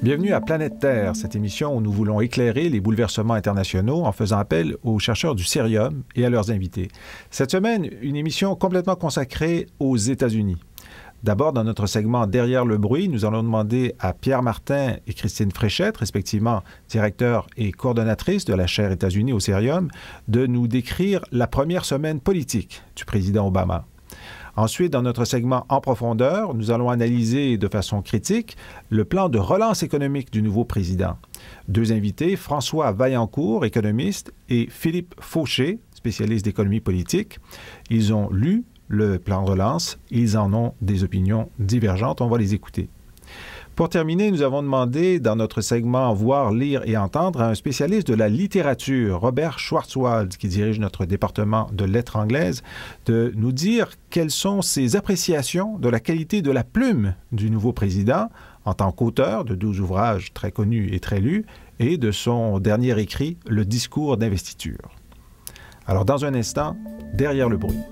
Bienvenue à Planète Terre, cette émission où nous voulons éclairer les bouleversements internationaux en faisant appel aux chercheurs du Cerium et à leurs invités. Cette semaine, une émission complètement consacrée aux États-Unis. D'abord, dans notre segment Derrière le bruit, nous allons demander à Pierre Martin et Christine Fréchette, respectivement directeur et coordonnatrice de la chaire États-Unis au Cerium, de nous décrire la première semaine politique du président Obama. Ensuite, dans notre segment En profondeur, nous allons analyser de façon critique le plan de relance économique du nouveau président. Deux invités, François Vaillancourt, économiste, et Philippe Fauché, spécialiste d'économie politique. Ils ont lu le plan de relance, ils en ont des opinions divergentes. On va les écouter. Pour terminer, nous avons demandé dans notre segment Voir, lire et entendre à un spécialiste de la littérature, Robert Schwarzwald, qui dirige notre département de lettres anglaises, de nous dire quelles sont ses appréciations de la qualité de la plume du nouveau président en tant qu'auteur de 12 ouvrages très connus et très lus et de son dernier écrit, Le discours d'investiture. Alors, dans un instant, Derrière le bruit.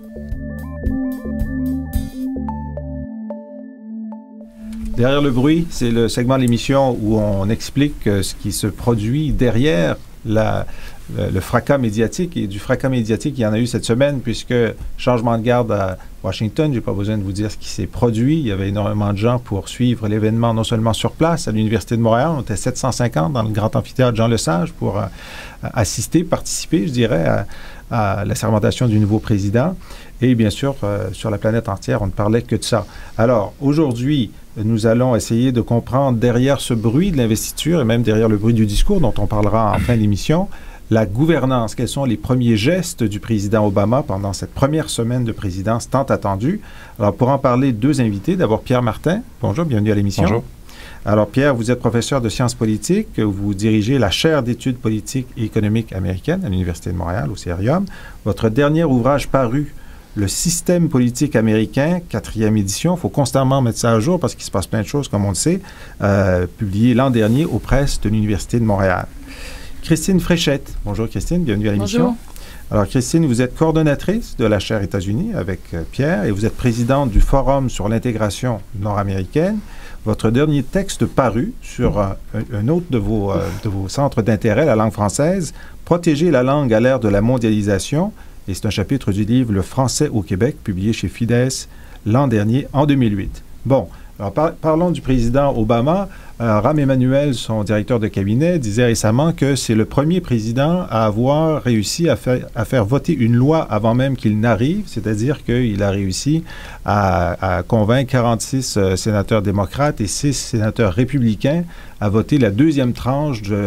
Derrière le bruit, c'est le segment de l'émission où on explique ce qui se produit derrière le fracas médiatique. Et du fracas médiatique, il y en a eu cette semaine, puisque changement de garde à Washington, je n'ai pas besoin de vous dire ce qui s'est produit. Il y avait énormément de gens pour suivre l'événement, non seulement sur place, à l'Université de Montréal. On était 750 dans le grand amphithéâtre Jean-Lesage pour assister, participer, je dirais, à l'assermentation du nouveau président. Et bien sûr, sur la planète entière, on ne parlait que de ça. Alors, aujourd'hui, nous allons essayer de comprendre derrière ce bruit de l'investiture et même derrière le bruit du discours dont on parlera en fin d'émission, la gouvernance. Quels sont les premiers gestes du président Obama pendant cette première semaine de présidence tant attendue? Alors, pour en parler, deux invités. D'abord, Pierre Martin. Bonjour, bienvenue à l'émission. Bonjour. Alors, Pierre, vous êtes professeur de sciences politiques. Vous dirigez la chaire d'études politiques et économiques américaines à l'Université de Montréal, au Cerium. Votre dernier ouvrage paru, Le système politique américain, 4e édition. Il faut constamment mettre ça à jour parce qu'il se passe plein de choses, comme on le sait, publié l'an dernier aux presses de l'Université de Montréal. Christine Fréchette. Bonjour Christine, bienvenue à l'émission. Bonjour. Alors Christine, vous êtes coordonnatrice de la chaire États-Unis avec Pierre et vous êtes présidente du Forum sur l'intégration nord-américaine. Votre dernier texte paru sur un autre de vos centres d'intérêt, la langue française, Protéger la langue à l'ère de la mondialisation. Et c'est un chapitre du livre Le français au Québec, publié chez Fides l'an dernier, en 2008. Bon, alors parlons du président Obama. Rahm Emanuel, son directeur de cabinet, disait récemment que c'est le premier président à avoir réussi à faire voter une loi avant même qu'il n'arrive, c'est-à-dire qu'il a réussi à convaincre 46 sénateurs démocrates et 6 sénateurs républicains à voter la deuxième tranche de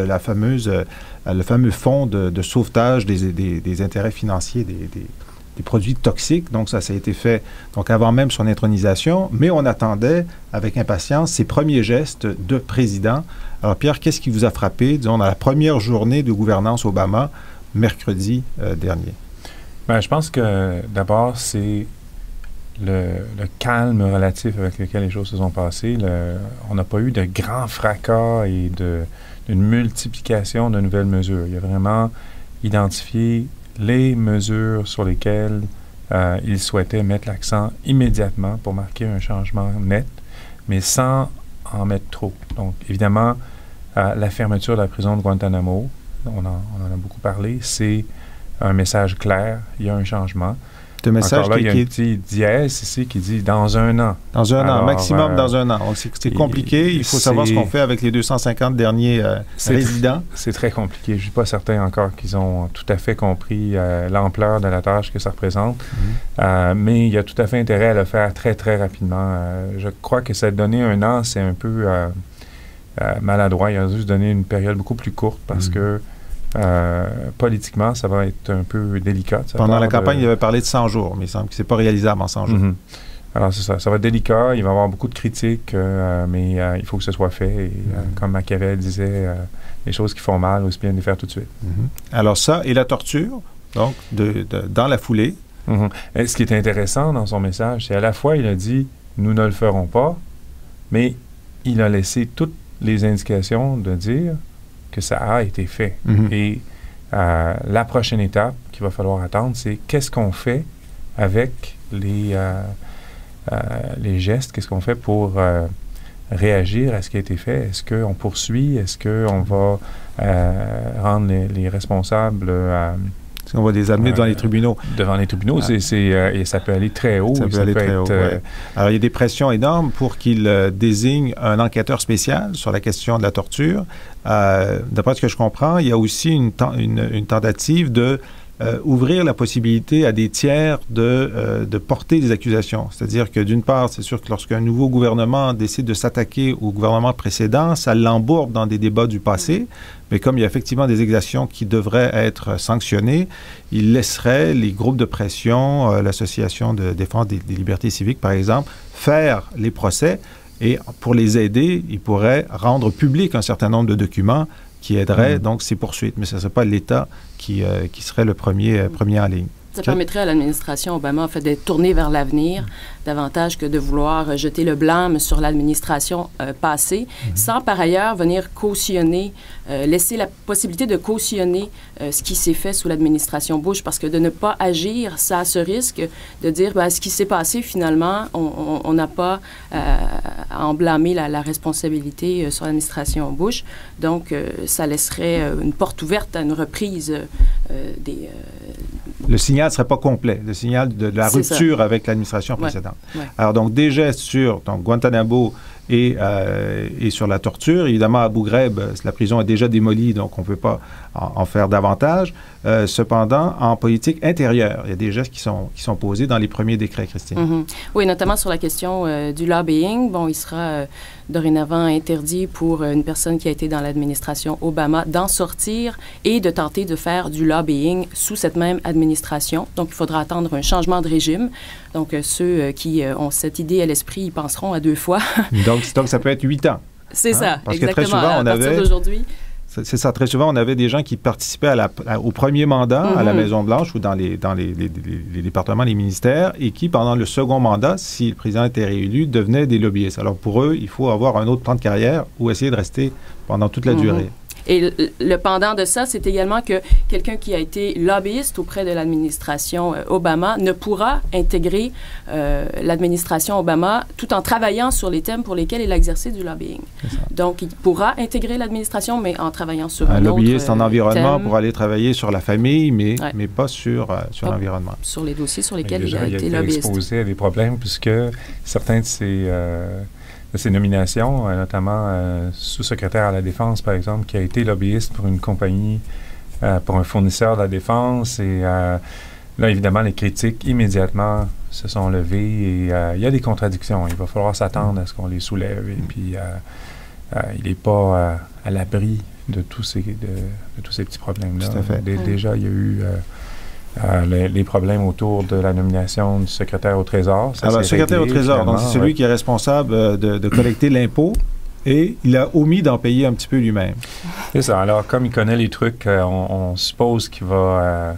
le fameux fonds de sauvetage des intérêts financiers des produits toxiques. Donc, ça a été fait avant même son intronisation, mais on attendait avec impatience ses premiers gestes de président. Alors, Pierre, qu'est-ce qui vous a frappé, disons, dans la première journée de gouvernance Obama, mercredi dernier? Bien, je pense que, d'abord, c'est le calme relatif avec lequel les choses se sont passées. On n'a pas eu de grands fracas et d'une multiplication de nouvelles mesures. Il a vraiment identifié les mesures sur lesquelles il souhaitait mettre l'accent immédiatement pour marquer un changement net, mais sans en mettre trop. Donc, évidemment, la fermeture de la prison de Guantanamo, on en a beaucoup parlé, c'est un message clair, il y a un changement. Le message encore là, il y a un petit dièse ici qui dit « dans un an ». Dans un an, maximum dans un an. C'est compliqué. Il faut savoir ce qu'on fait avec les 250 derniers résidents. C'est très compliqué. Je ne suis pas certain encore qu'ils ont tout à fait compris l'ampleur de la tâche que ça représente. Mais il y a tout à fait intérêt à le faire très, très rapidement. Je crois que cette donnée un an, c'est un peu maladroit. Il a juste donné une période beaucoup plus courte parce que politiquement, ça va être un peu délicat. Pendant la campagne, il avait parlé de 100 jours, mais il semble que ce n'est pas réalisable en 100 jours. Alors, c'est ça. Ça va être délicat. Il va y avoir beaucoup de critiques, mais il faut que ce soit fait. Et, comme Machiavel disait, les choses qui font mal, aussi bien les faire tout de suite. Alors ça, et la torture, donc, dans la foulée. Et ce qui est intéressant dans son message, c'est à la fois, il a dit « nous ne le ferons pas », mais il a laissé toutes les indications de dire que ça a été fait. Et la prochaine étape qu'il va falloir attendre, c'est qu'est-ce qu'on fait avec les gestes, qu'est-ce qu'on fait pour réagir à ce qui a été fait? Est-ce qu'on poursuit? Est-ce qu'on va rendre les responsables... Est-ce qu'on va les amener devant les tribunaux? Devant les tribunaux, et ça peut aller très haut. Ça peut aller très haut, ouais. Alors, il y a des pressions énormes pour qu'ils désignent un enquêteur spécial sur la question de la torture. D'après ce que je comprends, il y a aussi une tentative de ouvrir la possibilité à des tiers de porter des accusations. C'est-à-dire que, d'une part, c'est sûr que lorsqu'un nouveau gouvernement décide de s'attaquer au gouvernement précédent, ça l'embourbe dans des débats du passé, mais comme il y a effectivement des exactions qui devraient être sanctionnées, il laisserait les groupes de pression, l'Association de défense des libertés civiques, par exemple, faire les procès, et pour les aider, il pourrait rendre public un certain nombre de documents qui aiderait donc ces poursuites. Mais ce ne serait pas l'État qui serait le premier en ligne. Ça permettrait à l'administration Obama, en fait, d'être tournée vers l'avenir davantage que de vouloir jeter le blâme sur l'administration passée, sans par ailleurs venir cautionner, laisser la possibilité de cautionner ce qui s'est fait sous l'administration Bush, parce que de ne pas agir, ça a ce risque de dire, ce qui s'est passé finalement, on n'a pas à en blâmer la responsabilité sur l'administration Bush. Donc, ça laisserait une porte ouverte à une reprise des... Le signal ne serait pas complet, le signal de la rupture avec l'administration précédente. Ouais. Alors, donc, des gestes sur Guantanamo et sur la torture. Évidemment, à Abu Ghraib, la prison est déjà démolie, donc on ne peut pas en faire davantage. Cependant, en politique intérieure, il y a des gestes qui sont posés dans les premiers décrets, Christine. Oui, notamment sur la question du lobbying. Bon, il sera dorénavant interdit pour une personne qui a été dans l'administration Obama d'en sortir et de tenter de faire du lobbying sous cette même administration. Donc, il faudra attendre un changement de régime. Donc, ceux qui ont cette idée à l'esprit, ils penseront à deux fois. Donc, ça peut être 8 ans. C'est ça, parce exactement. Que très souvent, à partir d'aujourd'hui. C'est ça. Très souvent, on avait des gens qui participaient au premier mandat à la Maison-Blanche ou dans les départements, les ministères, et qui, pendant le second mandat, si le président était réélu, devenaient des lobbyistes. Alors, pour eux, il faut avoir un autre plan de carrière ou essayer de rester pendant toute la durée. Et le pendant de ça, c'est également que quelqu'un qui a été lobbyiste auprès de l'administration Obama ne pourra intégrer l'administration Obama tout en travaillant sur les thèmes pour lesquels il a exercé du lobbying. Donc, il pourra intégrer l'administration, mais en travaillant sur un lobbyiste en environnement thème. pour aller travailler sur la famille, mais pas sur l'environnement. Sur les dossiers sur lesquels il a été lobbyiste. Il a été exposé à des problèmes puisque certains de ces nominations, notamment sous-secrétaire à la Défense, par exemple, qui a été lobbyiste pour une compagnie, pour un fournisseur de la Défense. Et là, évidemment, les critiques immédiatement se sont levées et il y a des contradictions. Il va falloir s'attendre à ce qu'on les soulève. Et puis, il n'est pas à l'abri de tous ces petits problèmes-là. Tout à fait. Déjà, il y a eu... les problèmes autour de la nomination du secrétaire au Trésor. Alors, le secrétaire au Trésor, donc c'est celui qui est responsable de collecter l'impôt et il a omis d'en payer un petit peu lui-même. C'est ça. Alors, comme il connaît les trucs, on suppose qu'il va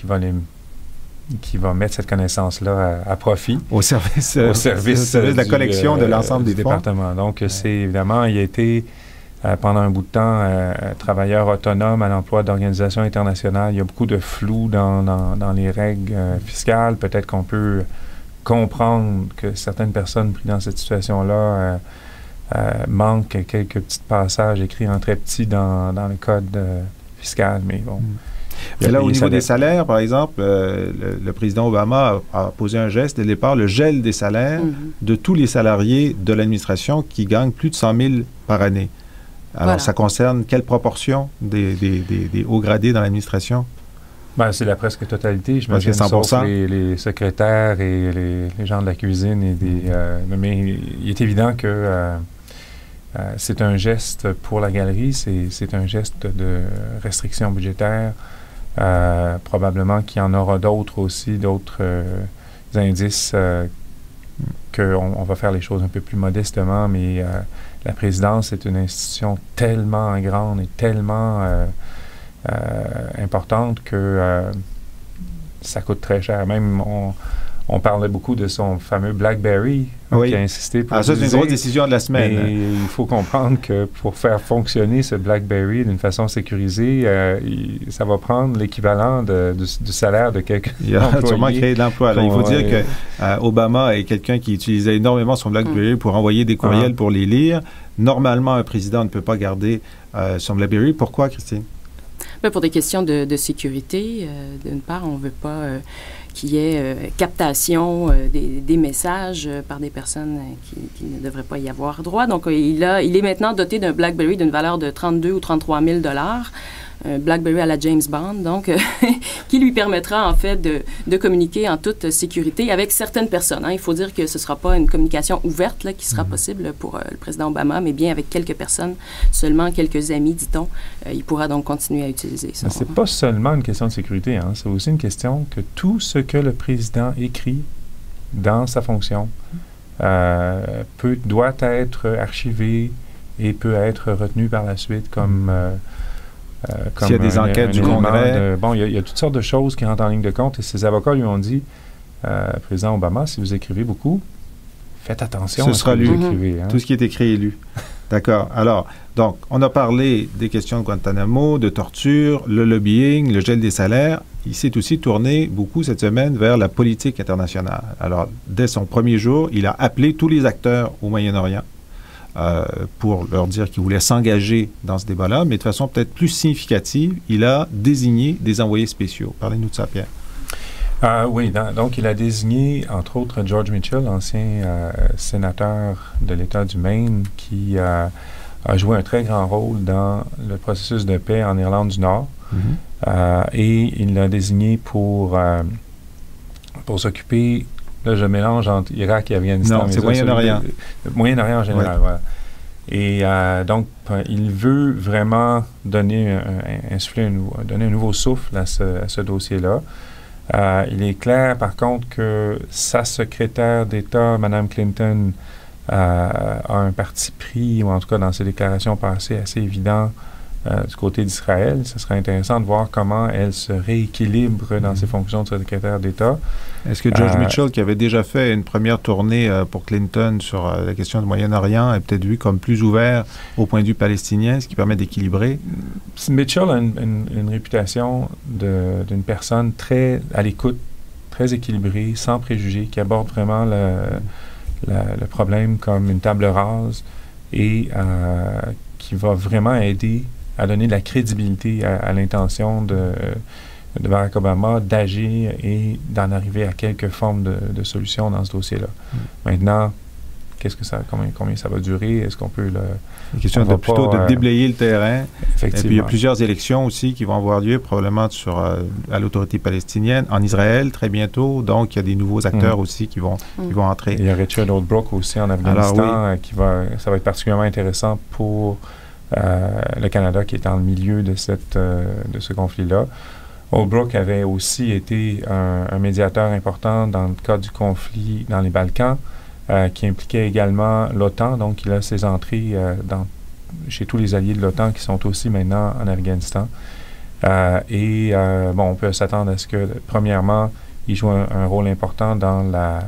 mettre cette connaissance-là à profit. Au service de la collection de l'ensemble des départements. Donc, c'est évidemment, il a été... pendant un bout de temps, travailleur autonome à l'emploi d'organisations internationales. Il y a beaucoup de flou dans les règles fiscales. Peut-être qu'on peut comprendre que certaines personnes prises dans cette situation-là manquent quelques petits passages écrits en très petit dans le code fiscal. Mais bon. Mais là, au niveau des salaires, par exemple, le président Obama a posé un geste dès le départ, le gel des salaires de tous les salariés de l'administration qui gagnent plus de 100 000 par année. Alors, ça concerne quelle proportion des hauts gradés dans l'administration? Ben, c'est la presque totalité, je m'imagine, sauf les secrétaires et les gens de la cuisine. Mais il est évident que c'est un geste pour la galerie, c'est un geste de restriction budgétaire. Probablement qu'il y en aura d'autres aussi, d'autres indices qu'on va faire les choses un peu plus modestement, mais la présidence est une institution tellement grande et tellement importante que ça coûte très cher. Même On parlait beaucoup de son fameux BlackBerry qui a insisté pour ça, c'est une grosse décision de la semaine. Mais il faut comprendre que pour faire fonctionner ce BlackBerry d'une façon sécurisée, ça va prendre l'équivalent du salaire de quelqu'un. Il a sûrement créé de l'emploi. Il faut dire que Obama est quelqu'un qui utilisait énormément son BlackBerry pour envoyer des courriels pour les lire. Normalement, un président ne peut pas garder son BlackBerry. Pourquoi, Christine? Bien, pour des questions de sécurité, d'une part, on ne veut pas qu'il y ait captation des messages par des personnes qui ne devraient pas y avoir droit. Donc, il est maintenant doté d'un BlackBerry d'une valeur de 32 ou 33 000 $. Un BlackBerry à la James Bond, donc, qui lui permettra, en fait, de communiquer en toute sécurité avec certaines personnes. Il faut dire que ce ne sera pas une communication ouverte là, qui sera possible pour le président Obama, mais bien avec quelques personnes, seulement quelques amis, dit-on. Il pourra donc continuer à utiliser ça. Mais ce n'est pas seulement une question de sécurité, c'est aussi une question que tout ce que le président écrit dans sa fonction doit être archivé et peut être retenu par la suite comme s'il y a des enquêtes du Congrès. Il y a toutes sortes de choses qui rentrent en ligne de compte et ses avocats lui ont dit, président Obama, si vous écrivez beaucoup, faites attention à ce que vous écrivez. Tout ce qui est écrit est lu. D'accord. Alors, donc, on a parlé des questions de Guantanamo, de torture, le lobbying, le gel des salaires. Il s'est aussi tourné beaucoup cette semaine vers la politique internationale. Alors, dès son premier jour, il a appelé tous les acteurs au Moyen-Orient pour leur dire qu'il voulait s'engager dans ce débat-là, mais de façon peut-être plus significative, il a désigné des envoyés spéciaux. Parlez-nous de ça, Pierre. Oui, donc il a désigné, entre autres, George Mitchell, ancien sénateur de l'État du Maine, qui a joué un très grand rôle dans le processus de paix en Irlande du Nord. Et il l'a désigné pour s'occuper. Là, je mélange entre Irak et Afghanistan. Non, c'est Moyen-Orient. Moyen-Orient en général, voilà. Et donc, il veut vraiment donner un nouveau souffle à ce dossier-là. Il est clair, par contre, que sa secrétaire d'État, Mme Clinton, a un parti pris, ou en tout cas dans ses déclarations passées, assez évident du côté d'Israël. Ce serait intéressant de voir comment elle se rééquilibre dans ses fonctions de secrétaire d'État. Est-ce que George Mitchell, qui avait déjà fait une première tournée pour Clinton sur la question du Moyen-Orient, est peut-être vu comme plus ouvert au point de vue palestinien, ce qui permet d'équilibrer? Mitchell a une réputation d'une personne très à l'écoute, très équilibrée, sans préjugés, qui aborde vraiment le problème comme une table rase et qui va vraiment aider à donner de la crédibilité à l'intention de Barack Obama d'agir et d'en arriver à quelque forme de solution dans ce dossier-là. Maintenant, combien ça va durer? Est-ce qu'on peut une question plutôt de déblayer le terrain. Effectivement. Et puis il y a plusieurs élections aussi qui vont avoir lieu probablement à l'autorité palestinienne, en Israël très bientôt. Donc il y a des nouveaux acteurs aussi qui vont entrer. Il y a Richard Holbrooke aussi en Afghanistan. Ça va être particulièrement intéressant pour le Canada qui est dans le milieu de ce conflit-là. Holbrooke avait aussi été un médiateur important dans le cas du conflit dans les Balkans, qui impliquait également l'OTAN. Donc, il a ses entrées chez tous les alliés de l'OTAN qui sont aussi maintenant en Afghanistan. On peut s'attendre à ce que, premièrement, il joue un rôle important dans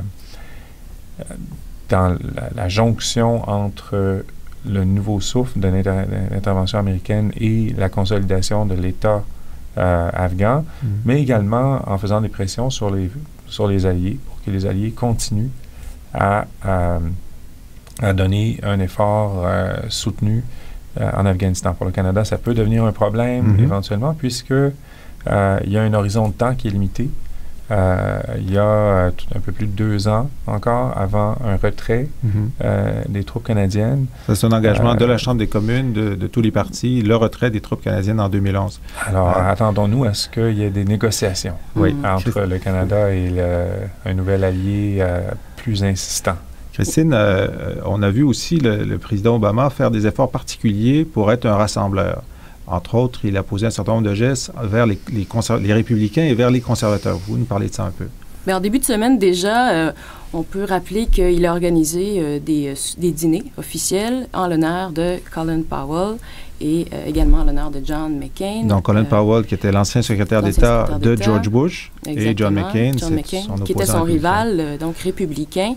la jonction entre le nouveau souffle de l'intervention américaine et la consolidation de l'État afghan, mais également en faisant des pressions sur les alliés pour que les alliés continuent à donner un effort soutenu en Afghanistan. Pour le Canada, ça peut devenir un problème éventuellement puisque il y a un horizon de temps qui est limité. Il y a un peu plus de 2 ans encore avant un retrait des troupes canadiennes. Ça, c'est un engagement de la Chambre des communes, de tous les partis, le retrait des troupes canadiennes en 2011. Alors, attendons-nous à ce qu'il y ait des négociations entre le Canada et un nouvel allié plus insistant. Christine, on a vu aussi le président Obama faire des efforts particuliers pour être un rassembleur. Entre autres, il a posé un certain nombre de gestes vers les républicains et vers les conservateurs. Vous nous parlez de ça un peu. Bien, en début de semaine, déjà, on peut rappeler qu'il a organisé des dîners officiels en l'honneur de Colin Powell et également en l'honneur de John McCain. Donc, Colin Powell, qui était l'ancien secrétaire d'État de George Bush, et John McCain, qui était son rival, donc républicain.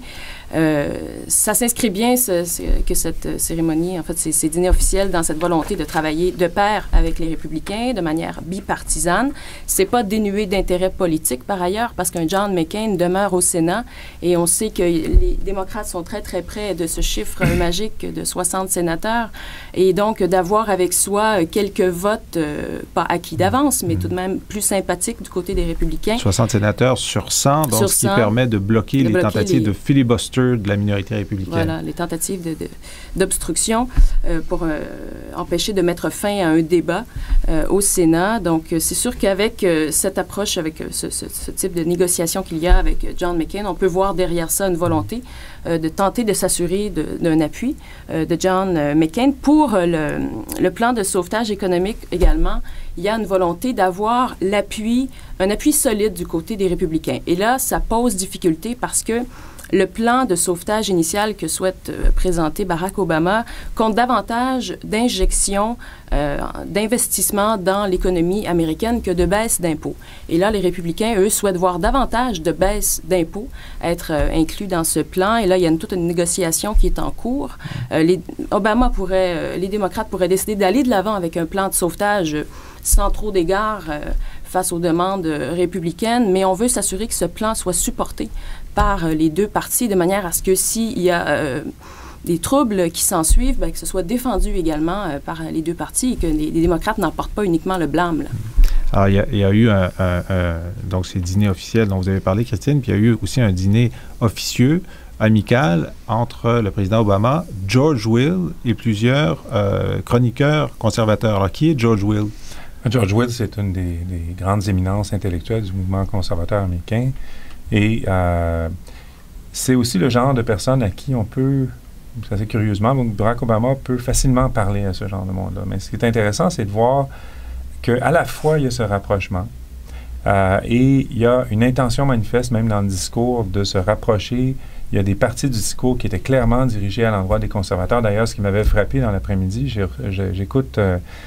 Ça s'inscrit bien que cette cérémonie, en fait, ces dîners officiels dans cette volonté de travailler de pair avec les républicains de manière bipartisane. C'est pas dénué d'intérêt politique par ailleurs, parce qu'un John McCain demeure au Sénat et on sait que les démocrates sont très très près de ce chiffre magique de 60 sénateurs et donc d'avoir avec soi quelques votes pas acquis d'avance, mais tout de même plus sympathiques du côté des républicains. 60 sénateurs sur 100, donc sur 100, ce qui permet de bloquer les tentatives de filibuster de la minorité républicaine. Voilà, les tentatives d'obstruction pour empêcher de mettre fin à un débat au Sénat. Donc, c'est sûr qu'avec cette approche, avec ce type de négociation qu'il y a avec John McCain, on peut voir derrière ça une volonté de tenter de s'assurer d'un appui de John McCain. Pour le plan de sauvetage économique également, il y a une volonté d'avoir un appui solide du côté des républicains. Et là, ça pose difficulté parce que le plan de sauvetage initial que souhaite présenter Barack Obama compte davantage d'injections, d'investissements dans l'économie américaine que de baisse d'impôts. Et là, les républicains, eux, souhaitent voir davantage de baisse d'impôts être inclus dans ce plan. Et là, il y a toute une négociation qui est en cours. Les démocrates pourraient décider d'aller de l'avant avec un plan de sauvetage sans trop d'égards face aux demandes républicaines, mais on veut s'assurer que ce plan soit supporté par les deux partis de manière à ce que s'il y a des troubles qui s'en suivent, que ce soit défendu également par les deux partis et que les démocrates n'en portent pas uniquement le blâme. Là. Alors, il y a eu donc ces dîners officiels dont vous avez parlé, Christine, puis il y a eu aussi un dîner officieux, amical, entre le président Obama, George Will et plusieurs chroniqueurs conservateurs. Alors, qui est George Will? George Will, c'est une des grandes éminences intellectuelles du mouvement conservateur américain. Et c'est aussi le genre de personne à qui on peut, assez curieusement, Barack Obama peut facilement parler à ce genre de monde-là. Mais ce qui est intéressant, c'est de voir qu'à la fois, il y a ce rapprochement et il y a une intention manifeste, même dans le discours, de se rapprocher. Il y a des parties du discours qui étaient clairement dirigées à l'endroit des conservateurs. D'ailleurs, ce qui m'avait frappé dans l'après-midi, j'écoute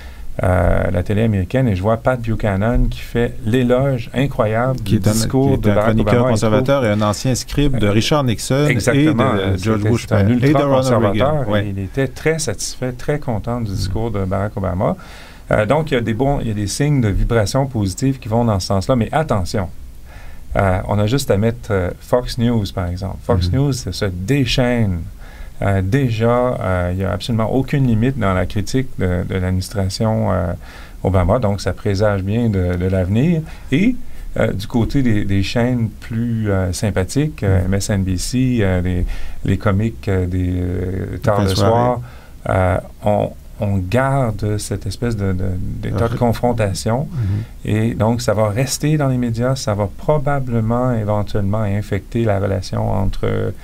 la télé américaine et je vois Pat Buchanan qui fait l'éloge incroyable du discours de Barack Obama. Qui est un chroniqueur conservateur et un ancien scribe de Richard Nixon et de George Bush. C'est un ultra-conservateur et il était très satisfait, très content du discours de Barack Obama. Donc, il y a des signes de vibration positive qui vont dans ce sens-là, mais attention, on a juste à mettre Fox News, par exemple. Fox News se déchaîne. Déjà, il n'y a absolument aucune limite dans la critique de l'administration Obama, donc ça présage bien de l'avenir. Et du côté des chaînes plus sympathiques, MSNBC, les comiques des tard le soir, on garde cette espèce d'état de confrontation. Et donc, ça va rester dans les médias, ça va probablement, éventuellement, infecter la relation entre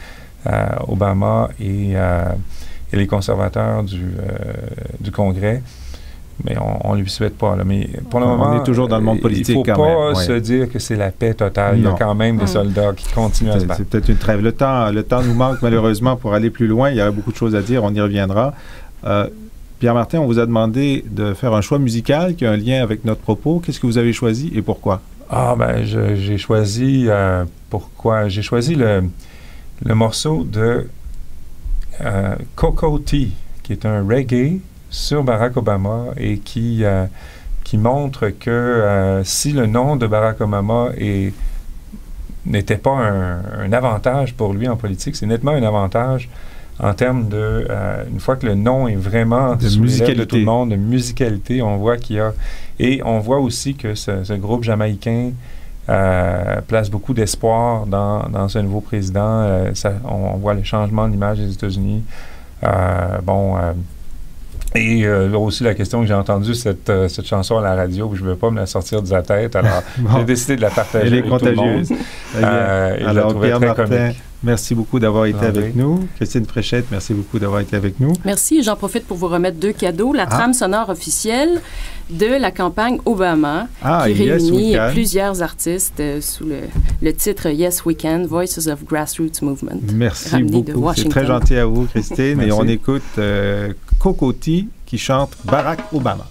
Obama et les conservateurs du Congrès. Mais on ne lui souhaite pas. Là. Mais pour le moment, on est toujours dans le monde politique. Il ne faut pas se dire que c'est la paix totale. Non. Il y a quand même des soldats qui continuent à se battre. C'est peut-être une trêve. Le temps nous manque malheureusement pour aller plus loin. Il y aurait beaucoup de choses à dire. On y reviendra. Pierre-Martin, on vous a demandé de faire un choix musical qui a un lien avec notre propos. Qu'est-ce que vous avez choisi et pourquoi? J'ai choisi... pourquoi? J'ai choisi le morceau de Cocoa Tea, qui est un reggae sur Barack Obama et qui montre que si le nom de Barack Obama n'était pas un avantage pour lui en politique, c'est nettement un avantage en termes de... une fois que le nom est vraiment de musicalité de tout le monde, de musicalité, on voit qu'il y a... Et on voit aussi que ce groupe jamaïcain place beaucoup d'espoir dans ce nouveau président. On voit le changement de l'image des États-Unis. Et aussi la question que j'ai entendue, cette chanson à la radio, je ne veux pas me la sortir de la tête, alors j'ai décidé de la partager avec tout le monde. Alors, Pierre-Martin, merci beaucoup d'avoir été avec nous. Christine Fréchette, merci beaucoup d'avoir été avec nous. Merci. J'en profite pour vous remettre 2 cadeaux. La trame sonore officielle de la campagne Obama, qui réunit plusieurs artistes sous le titre Yes We Can, Voices of Grassroots Movement. Merci beaucoup. C'est très gentil à vous, Christine. Et on écoute Cocoa Tea, qui qui chante Barack Obama.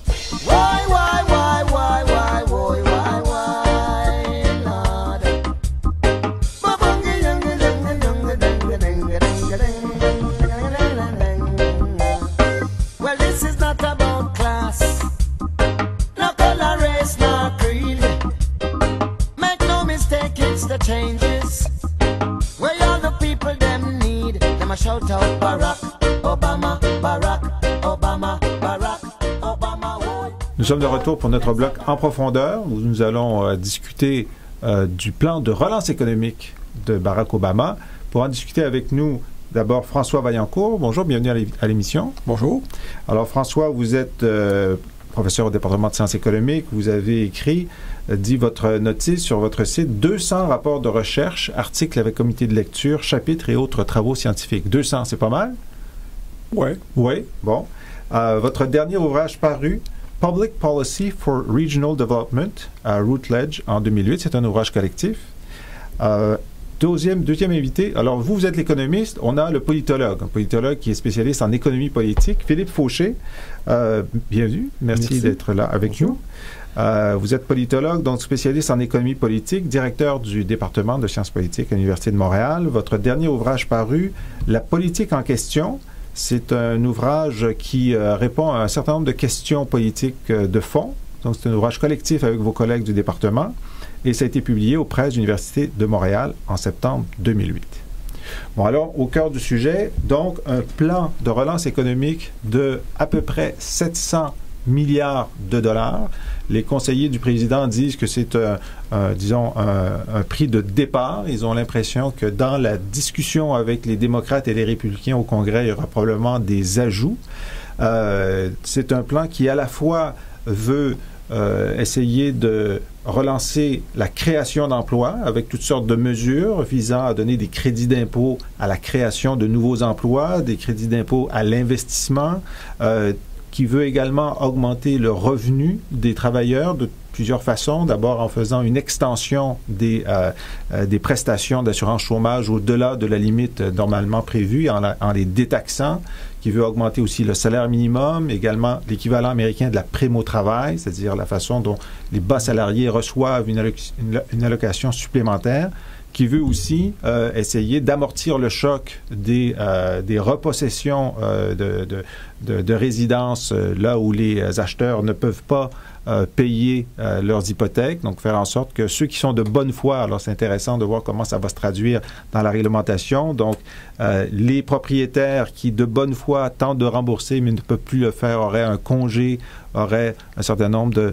Changes where all the people them need them a shout out Barack Obama, Barack Obama, Barack Obama. Nous sommes de retour pour notre bloc en profondeur où nous allons discuter du plan de relance économique de Barack Obama. Pour en discuter avec nous, d'abord François Vaillancourt. Bonjour, bienvenue à l'émission. Bonjour. Alors François, vous êtes professeur au département de sciences économiques. Vous avez écrit, dit votre notice sur votre site, 200 rapports de recherche, articles avec comité de lecture, chapitres et autres travaux scientifiques. 200, c'est pas mal? Oui. Oui, bon. Votre dernier ouvrage paru, Public Policy for Regional Development, à Routledge en 2008, c'est un ouvrage collectif. Deuxième invité, alors vous êtes l'économiste, on a le politologue, un politologue qui est spécialiste en économie politique, Philippe Fauché. Bienvenue, merci d'être là avec nous. Vous êtes politologue, donc spécialiste en économie politique, directeur du département de sciences politiques à l'Université de Montréal. Votre dernier ouvrage paru, La politique en question, c'est un ouvrage qui répond à un certain nombre de questions politiques de fond. Donc c'est un ouvrage collectif avec vos collègues du département. Et ça a été publié aux presses de l'Université de Montréal en septembre 2008. Bon, alors, au cœur du sujet, donc, un plan de relance économique de à peu près 700 milliards de dollars. Les conseillers du président disent que c'est, disons, un prix de départ. Ils ont l'impression que dans la discussion avec les démocrates et les républicains au Congrès, il y aura probablement des ajouts. C'est un plan qui, à la fois, veut essayer de relancer la création d'emplois avec toutes sortes de mesures visant à donner des crédits d'impôt à la création de nouveaux emplois, des crédits d'impôt à l'investissement, qui veut également augmenter le revenu des travailleurs de plusieurs façons. D'abord en faisant une extension des prestations d'assurance chômage au-delà de la limite normalement prévue, en les détaxant, qui veut augmenter aussi le salaire minimum, également l'équivalent américain de la prime au travail, c'est-à-dire la façon dont les bas salariés reçoivent une allocation supplémentaire, qui veut aussi essayer d'amortir le choc des repossessions de résidences là où les acheteurs ne peuvent pas payer leurs hypothèques, donc faire en sorte que ceux qui sont de bonne foi, alors c'est intéressant de voir comment ça va se traduire dans la réglementation, donc les propriétaires qui de bonne foi tentent de rembourser mais ne peuvent plus le faire auraient un congé, auraient un certain nombre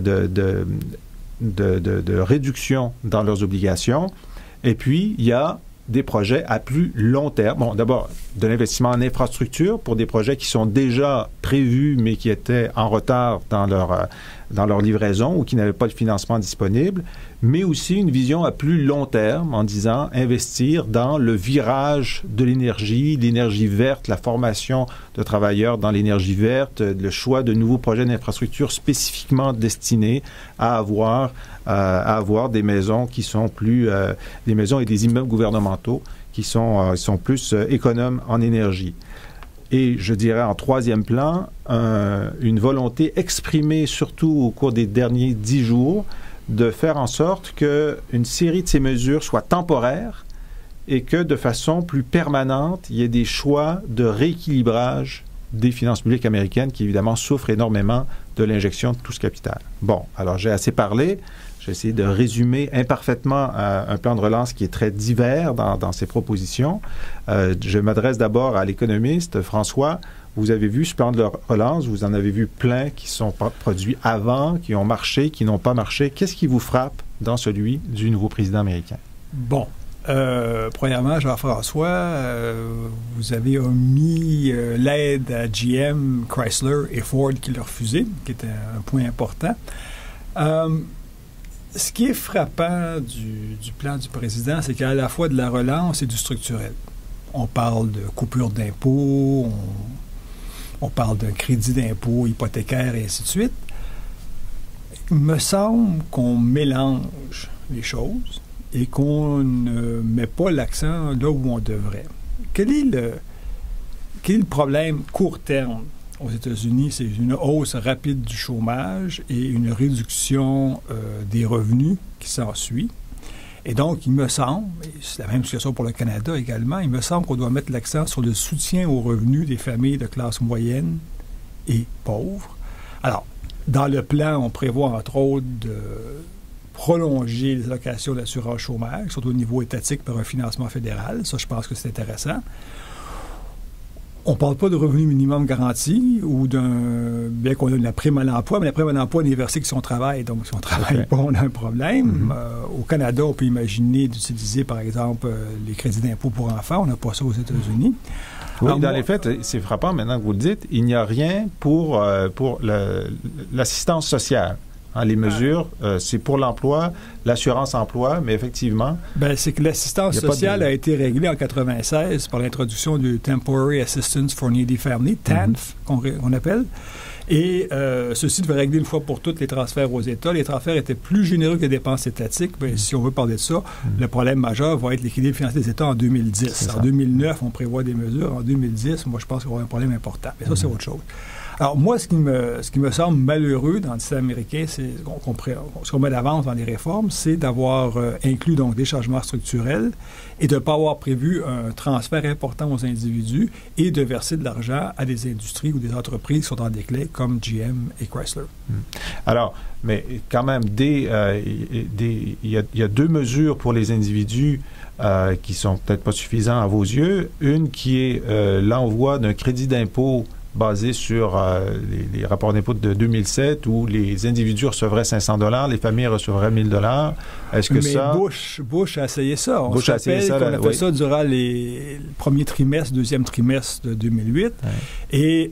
de réductions dans leurs obligations. Et puis, il y a des projets à plus long terme. Bon, d'abord, de l'investissement en infrastructure pour des projets qui sont déjà prévus, mais qui étaient en retard dans leur livraison ou qui n'avaient pas de financement disponible, mais aussi une vision à plus long terme en disant investir dans le virage de l'énergie verte, la formation de travailleurs dans l'énergie verte, le choix de nouveaux projets d'infrastructure spécifiquement destinés à avoir des maisons qui sont plus des maisons et des immeubles gouvernementaux qui sont plus économes en énergie. Et je dirais en troisième plan, une volonté exprimée surtout au cours des derniers 10 jours de faire en sorte qu'une série de ces mesures soit temporaire et que de façon plus permanente, il y ait des choix de rééquilibrage des finances publiques américaines qui évidemment souffrent énormément de l'injection de tout ce capital. Bon, alors j'ai assez parlé. J'ai essayé de résumer imparfaitement un plan de relance qui est très divers dans ses propositions. Je m'adresse d'abord à l'économiste François. Vous avez vu ce plan de relance, vous en avez vu plein qui sont produits avant, qui ont marché, qui n'ont pas marché. Qu'est-ce qui vous frappe dans celui du nouveau président américain? Bon, premièrement, Jean-François, vous avez omis l'aide à GM, Chrysler et Ford qui l'a refusé, qui était un point important. Ce qui est frappant du plan du président, c'est qu'il y a à la fois de la relance et du structurel. On parle de coupure d'impôts, on parle d'un crédit d'impôt hypothécaire et ainsi de suite. Il me semble qu'on mélange les choses et qu'on ne met pas l'accent là où on devrait. Quel est le problème court terme aux États-Unis, c'est une hausse rapide du chômage et une réduction des revenus qui s'ensuit. Et donc, il me semble, et c'est la même situation pour le Canada également, il me semble qu'on doit mettre l'accent sur le soutien aux revenus des familles de classe moyenne et pauvres. Alors, dans le plan, on prévoit entre autres de prolonger les allocations d'assurance chômage, surtout au niveau étatique par un financement fédéral. Ça, je pense que c'est intéressant. On ne parle pas de revenu minimum garanti ou bien qu'on a de la prime à l'emploi, mais la prime à l'emploi n'est versée que si on travaille. Donc, si on ne travaille pas, on a un problème. Au Canada, on peut imaginer d'utiliser, par exemple, les crédits d'impôt pour enfants. On n'a pas ça aux États-Unis. Oui, alors, dans les faits, c'est frappant maintenant que vous le dites, il n'y a rien pour l'assistance sociale. Hein, les mesures, c'est pour l'emploi, l'assurance-emploi, mais effectivement... Bien, c'est que l'assistance sociale a été réglée en 1996 par l'introduction du Temporary Assistance for Needy Family, TANF, qu'on appelle. Et ceci devait régler une fois pour toutes les transferts aux États. Les transferts étaient plus généreux que les dépenses étatiques. Bien, si on veut parler de ça, le problème majeur va être l'équilibre financier des États en 2010. En 2009, on prévoit des mesures. En 2010, moi, je pense qu'il y aura un problème important. Mais ça, c'est autre chose. Alors, moi, ce qui me semble malheureux dans le système américain, c'est ce qu'on met d'avance dans les réformes, c'est d'avoir inclus donc des changements structurels et de ne pas avoir prévu un transfert important aux individus et de verser de l'argent à des industries ou des entreprises qui sont en déclin comme GM et Chrysler. Alors, mais quand même, il y a deux mesures pour les individus qui sont peut-être pas suffisantes à vos yeux. Une qui est l'envoi d'un crédit d'impôt basé sur les rapports d'impôt de 2007 où les individus recevraient 500 $, les familles recevraient 1000 $. Est-ce que ça... Bush a essayé ça. Bush a essayé ça. On a fait ça durant le premier trimestre, deuxième trimestre de 2008. Et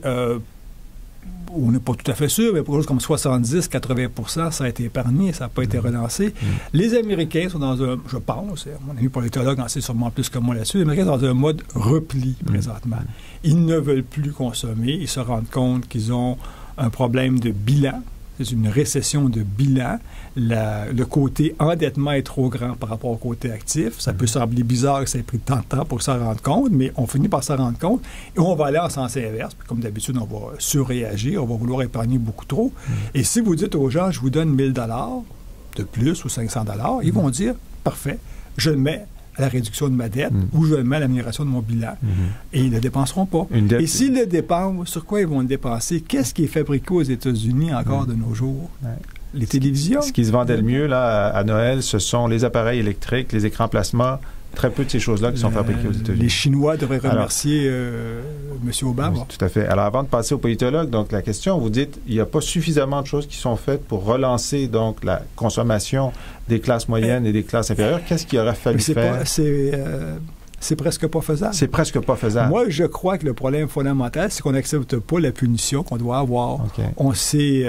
on n'est pas tout à fait sûr, mais pour quelque chose comme 70-80 ça a été épargné, ça n'a pas été relancé. Les Américains sont dans un, je pense, mon ami politologue en sait sûrement plus que moi là-dessus, les Américains sont dans un mode repli présentement. Ils ne veulent plus consommer, ils se rendent compte qu'ils ont un problème de bilan. C'est une récession de bilan. Le côté endettement est trop grand par rapport au côté actif. Ça peut sembler bizarre que ça ait pris tant de temps pour s'en rendre compte, mais on finit par s'en rendre compte et on va aller en sens inverse. Comme d'habitude, on va surréagir, on va vouloir épargner beaucoup trop. Et si vous dites aux gens, je vous donne 1000 $, de plus ou 500 $, ils vont dire, parfait, je le mets à la réduction de ma dette ou je le mets à l'amélioration de mon bilan. Et ils ne le dépenseront pas. Et s'ils le dépensent, sur quoi ils vont le dépenser? Qu'est-ce qui est fabriqué aux États-Unis encore de nos jours? Les télévisions. Ce qui se vendait le mieux là, à Noël, ce sont les appareils électriques, les écrans plasma. Très peu de ces choses-là qui sont fabriquées aux États-Unis. Les Chinois devraient remercier M. Obama. Oui, tout à fait. Alors, avant de passer au politologue, donc la question, vous dites, il n'y a pas suffisamment de choses qui sont faites pour relancer donc la consommation des classes moyennes et des classes inférieures. Qu'est-ce qu'il aurait fallu faire? C'est presque pas faisable. C'est presque pas faisable. Moi, je crois que le problème fondamental, c'est qu'on n'accepte pas la punition qu'on doit avoir. Okay. On s'est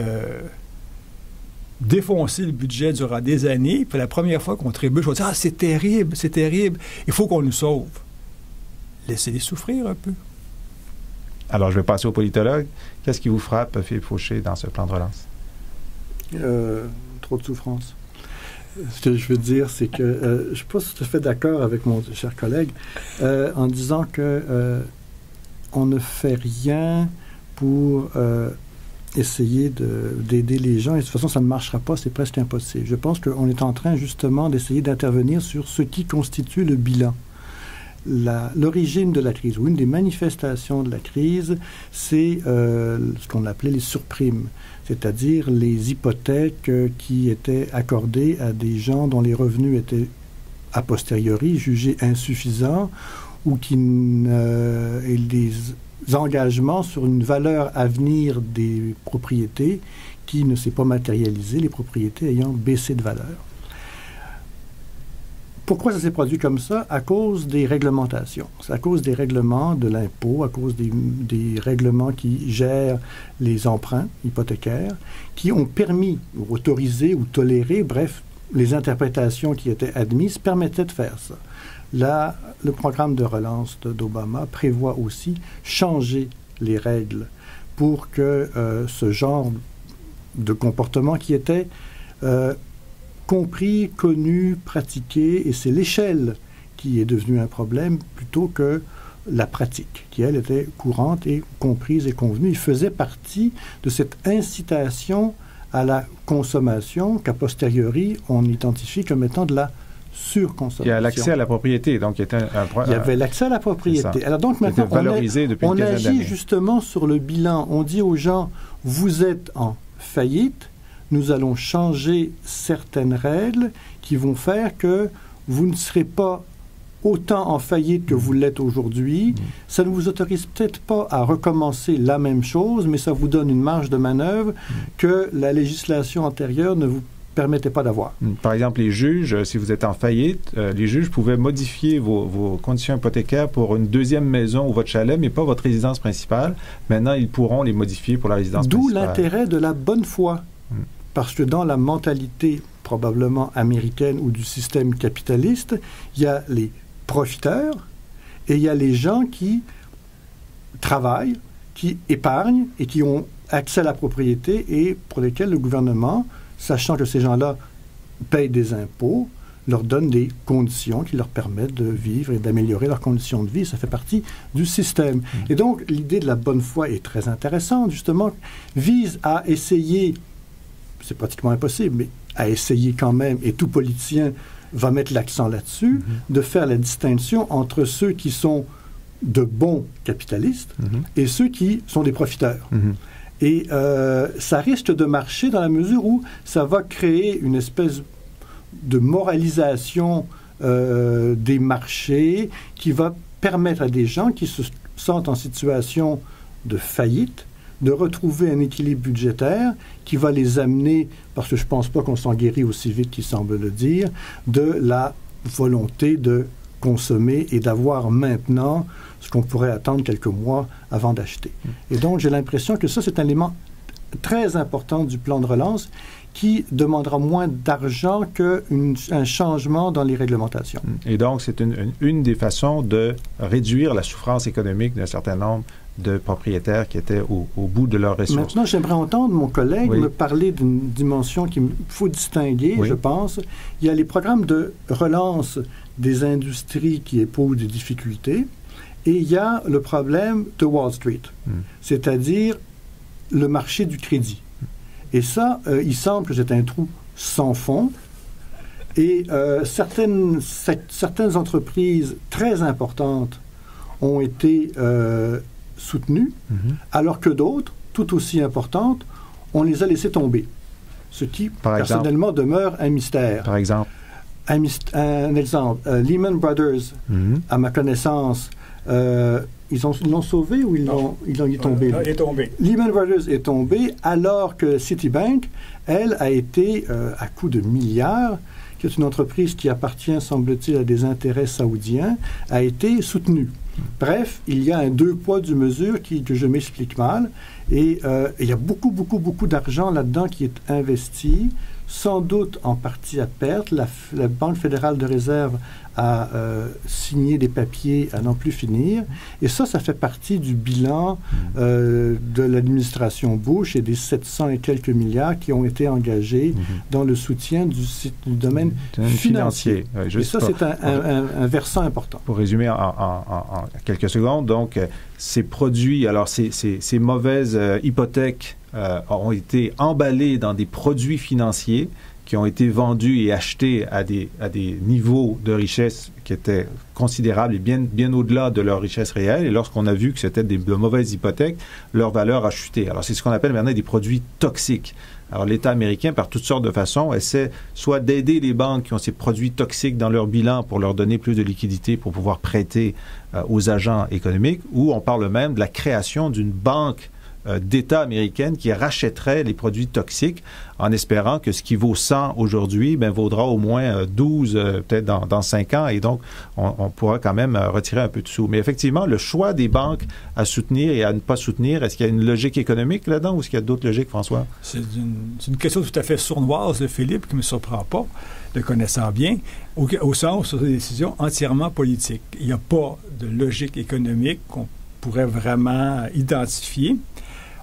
défoncer le budget durant des années, puis la première fois qu'on trébuche, on dit « Ah, c'est terrible, il faut qu'on nous sauve. » Laissez-les souffrir un peu. Alors, je vais passer au politologue. Qu'est-ce qui vous frappe, Philippe Fauché, dans ce plan de relance? Trop de souffrance. Ce que je veux dire, c'est que je ne suis pas tout à fait d'accord avec mon cher collègue en disant que on ne fait rien pour essayer d'aider les gens. Et de toute façon, ça ne marchera pas, c'est presque impossible. Je pense qu'on est en train, justement, d'essayer d'intervenir sur ce qui constitue le bilan. L'origine de la crise, ou une des manifestations de la crise, c'est ce qu'on appelait les surprimes, c'est-à-dire les hypothèques qui étaient accordées à des gens dont les revenus étaient a posteriori jugés insuffisants ou et des engagements sur une valeur à venir des propriétés qui ne s'est pas matérialisée, les propriétés ayant baissé de valeur. Pourquoi ça s'est produit comme ça? À cause des réglementations. C'est à cause des règlements de l'impôt, à cause des règlements qui gèrent les emprunts hypothécaires, qui ont permis, ou autorisé, ou toléré, bref, les interprétations qui étaient admises permettaient de faire ça. Là, le programme de relance d'Obama prévoit aussi changer les règles pour que ce genre de comportement qui était compris, connu, pratiqué, et c'est l'échelle qui est devenue un problème plutôt que la pratique, qui, elle, était courante et comprise et convenue. Il faisait partie de cette incitation à la consommation qu'a posteriori, on identifie comme étant de la surconsommation. Il y a l'accès à la propriété, donc il y avait l'accès à la propriété. Alors donc maintenant, on agit justement sur le bilan. On dit aux gens, vous êtes en faillite, nous allons changer certaines règles qui vont faire que vous ne serez pas autant en faillite que vous l'êtes aujourd'hui. Ça ne vous autorise peut-être pas à recommencer la même chose, mais ça vous donne une marge de manœuvre que la législation antérieure ne vous permettait pas d'avoir. Par exemple, les juges, si vous êtes en faillite, les juges pouvaient modifier vos conditions hypothécaires pour une deuxième maison ou votre chalet, mais pas votre résidence principale. Maintenant, ils pourront les modifier pour la résidence principale. D'où l'intérêt de la bonne foi. Parce que dans la mentalité probablement américaine ou du système capitaliste, il y a les profiteurs et il y a les gens qui travaillent, qui épargnent et qui ont accès à la propriété et pour lesquels le gouvernement, sachant que ces gens-là payent des impôts, leur donne des conditions qui leur permettent de vivre et d'améliorer leurs conditions de vie. Ça fait partie du système. Et donc, l'idée de la bonne foi est très intéressante, justement, vise à essayer, c'est pratiquement impossible, mais à essayer quand même, et tout politicien va mettre l'accent là-dessus, de faire la distinction entre ceux qui sont de bons capitalistes et ceux qui sont des profiteurs. Et ça risque de marcher dans la mesure où ça va créer une espèce de moralisation des marchés qui va permettre à des gens qui se sentent en situation de faillite de retrouver un équilibre budgétaire qui va les amener, parce que je ne pense pas qu'on s'en guérit aussi vite qu'il semble le dire, de la volonté de consommer et d'avoir maintenant ce qu'on pourrait attendre quelques mois avant d'acheter. Et donc, j'ai l'impression que ça, c'est un élément très important du plan de relance qui demandera moins d'argent qu'un changement dans les réglementations. Et donc, c'est une des façons de réduire la souffrance économique d'un certain nombre de propriétaires qui étaient au bout de leurs ressources. Maintenant, j'aimerais entendre mon collègue me parler d'une dimension qu'il faut distinguer, je pense. Il y a les programmes de relance des industries qui éprouvent des difficultés et il y a le problème de Wall Street, c'est-à-dire le marché du crédit. Et ça, il semble que c'est un trou sans fond. Et certaines entreprises très importantes ont été soutenues, alors que d'autres, tout aussi importantes, on les a laissées tomber. Ce qui, personnellement, demeure un mystère. Par exemple? Un exemple. Lehman Brothers, à ma connaissance, ils l'ont sauvé ou il est tombé? Il est tombé. Lehman Brothers est tombé alors que Citibank, elle, a été, à coût de milliards, qui est une entreprise qui appartient, semble-t-il, à des intérêts saoudiens, a été soutenue. Bref, il y a un deux poids, deux mesures que je m'explique mal. Et il y a beaucoup, beaucoup, beaucoup d'argent là-dedans qui est investi, sans doute en partie à perte. La Banque fédérale de réserve a signé des papiers à n'en plus finir. Et ça fait partie du bilan de l'administration Bush et des 700 et quelques milliards qui ont été engagés dans le soutien du domaine financier. Et ça, c'est un versant important. Pour résumer en quelques secondes, donc, ces produits, alors ces mauvaises hypothèques ont été emballées dans des produits financiers qui ont été vendus et achetés à des niveaux de richesse qui étaient considérables et bien au-delà de leur richesse réelle. Et lorsqu'on a vu que c'était de mauvaises hypothèques, leur valeur a chuté. Alors, c'est ce qu'on appelle maintenant des produits toxiques. Alors, l'État américain, par toutes sortes de façons, essaie soit d'aider les banques qui ont ces produits toxiques dans leur bilan pour leur donner plus de liquidité pour pouvoir prêter aux agents économiques, ou on parle même de la création d'une banque d'État américaine qui rachèterait les produits toxiques en espérant que ce qui vaut 100 aujourd'hui vaudra au moins 12 peut-être dans 5 ans et donc on pourra quand même retirer un peu de sous. Mais effectivement, le choix des banques à soutenir et à ne pas soutenir, est-ce qu'il y a une logique économique là-dedans ou est-ce qu'il y a d'autres logiques, François? C'est une question tout à fait sournoise de Philippe qui ne me surprend pas, le connaissant bien, au sens sur des décisions entièrement politiques. Il n'y a pas de logique économique qu'on pourrait vraiment identifier.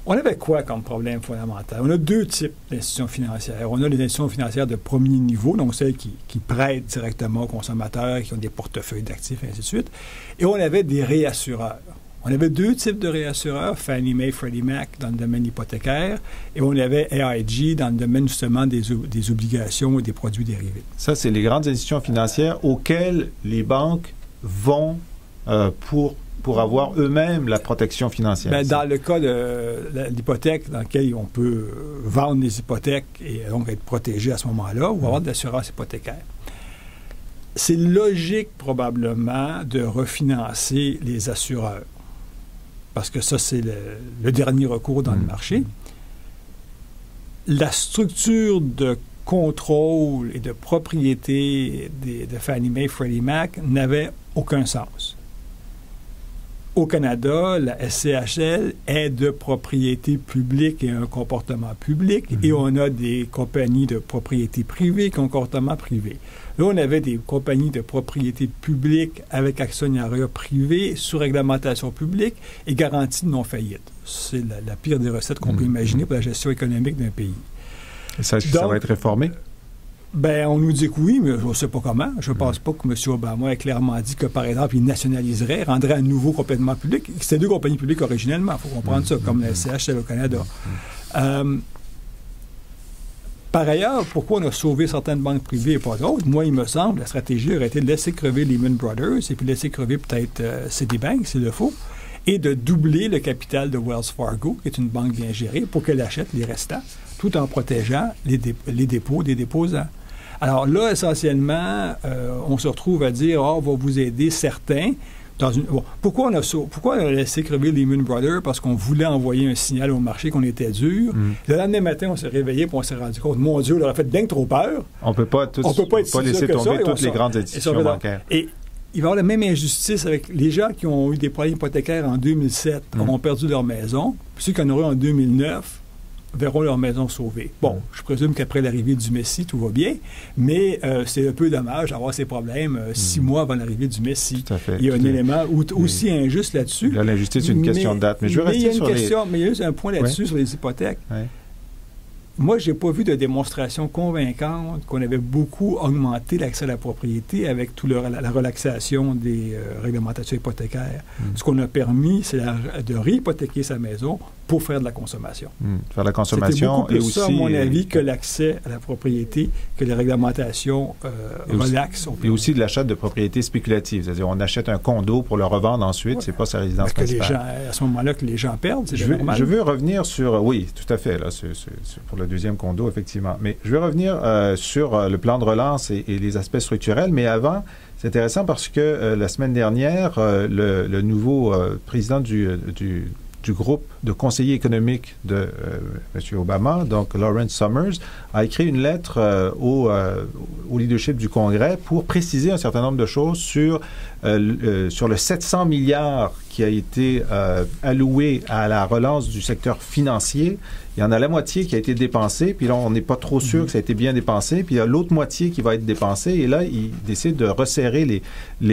On avait quoi comme problème fondamental? On a deux types d'institutions financières. On a les institutions financières de premier niveau, donc celles qui prêtent directement aux consommateurs, qui ont des portefeuilles d'actifs, et ainsi de suite. Et on avait des réassureurs. On avait deux types de réassureurs, Fannie Mae, Freddie Mac dans le domaine hypothécaire, et on avait AIG dans le domaine justement des obligations et des produits dérivés. Ça, c'est les grandes institutions financières auxquelles les banques vont pour avoir eux-mêmes la protection financière. Bien, dans le cas de l'hypothèque, dans lequel on peut vendre des hypothèques et donc être protégé à ce moment-là, ou avoir de l'assurance hypothécaire. C'est logique, probablement, de refinancer les assureurs. Parce que ça, c'est le dernier recours dans le marché. La structure de contrôle et de propriété de Fannie Mae, Freddie Mac n'avait aucun sens. Au Canada, la SCHL est de propriété publique et un comportement public, et on a des compagnies de propriété privée et comportement privé. Là, on avait des compagnies de propriété publique avec actionnariat privé sous réglementation publique et garantie de non-faillite. C'est la pire des recettes qu'on peut imaginer pour la gestion économique d'un pays. Et ça, ça va être réformé? Ben, on nous dit que oui, mais je ne sais pas comment. Je ne pense pas que M. Obama ait clairement dit que, par exemple, il nationaliserait, rendrait à nouveau complètement public. C'était deux compagnies publiques originellement, il faut comprendre ça, comme la SCHL au Canada. Par ailleurs, pourquoi on a sauvé certaines banques privées et pas d'autres? Moi, il me semble, la stratégie aurait été de laisser crever Lehman Brothers et puis laisser crever peut-être Citibank, s'il le faut, et de doubler le capital de Wells Fargo, qui est une banque bien gérée, pour qu'elle achète les restants, tout en protégeant les dépôts des déposants. Alors là, essentiellement, on se retrouve à dire, on va vous aider certains. Pourquoi on a laissé crever Lehman Brothers? Parce qu'on voulait envoyer un signal au marché qu'on était dur. Le lendemain matin, on s'est réveillé et on s'est rendu compte, mon Dieu, on leur a fait bien trop peur. On ne peut pas laisser tomber toutes les grandes institutions bancaires. Et il va y avoir la même injustice avec les gens qui ont eu des problèmes hypothécaires en 2007, ont perdu leur maison. Puis ceux qui en auraient en 2009 verront leur maison sauvée. Bon, je présume qu'après l'arrivée du Messie, tout va bien, mais c'est un peu dommage d'avoir ces problèmes 6 mois avant l'arrivée du Messie. Tout à fait. Il y a un élément aussi injuste là-dessus. Là, l'injustice, c'est une question de date. Mais je veux rester sur mais il y a juste un point là-dessus sur les hypothèques. Ouais. Moi, je n'ai pas vu de démonstration convaincante qu'on avait beaucoup augmenté l'accès à la propriété avec toute la relaxation des réglementations hypothécaires. Ce qu'on a permis, c'est de réhypothéquer sa maison pour faire de la consommation. Faire de la consommation. C'était beaucoup plus et aussi, ça, à mon avis, que l'accès à la propriété, que les réglementations relaxent. Et aussi de l'achat de propriétés spéculatives. C'est-à-dire, on achète un condo pour le revendre ensuite, c'est pas sa résidence principale. À ce moment-là, que les gens perdent, c'est normal. Je veux revenir sur... Oui, tout à fait, là, c'est pour le deuxième condo, effectivement. Mais je vais revenir sur le plan de relance et les aspects structurels. Mais avant, c'est intéressant parce que la semaine dernière, le nouveau président du groupe de conseillers économiques de M. Obama, donc Lawrence Summers, a écrit une lettre au leadership du Congrès pour préciser un certain nombre de choses sur le 700 milliards qui a été alloué à la relance du secteur financier. Il y en a la moitié qui a été dépensée, puis là, on n'est pas trop sûr que ça a été bien dépensé, puis il y a l'autre moitié qui va être dépensée, et là, il décide de resserrer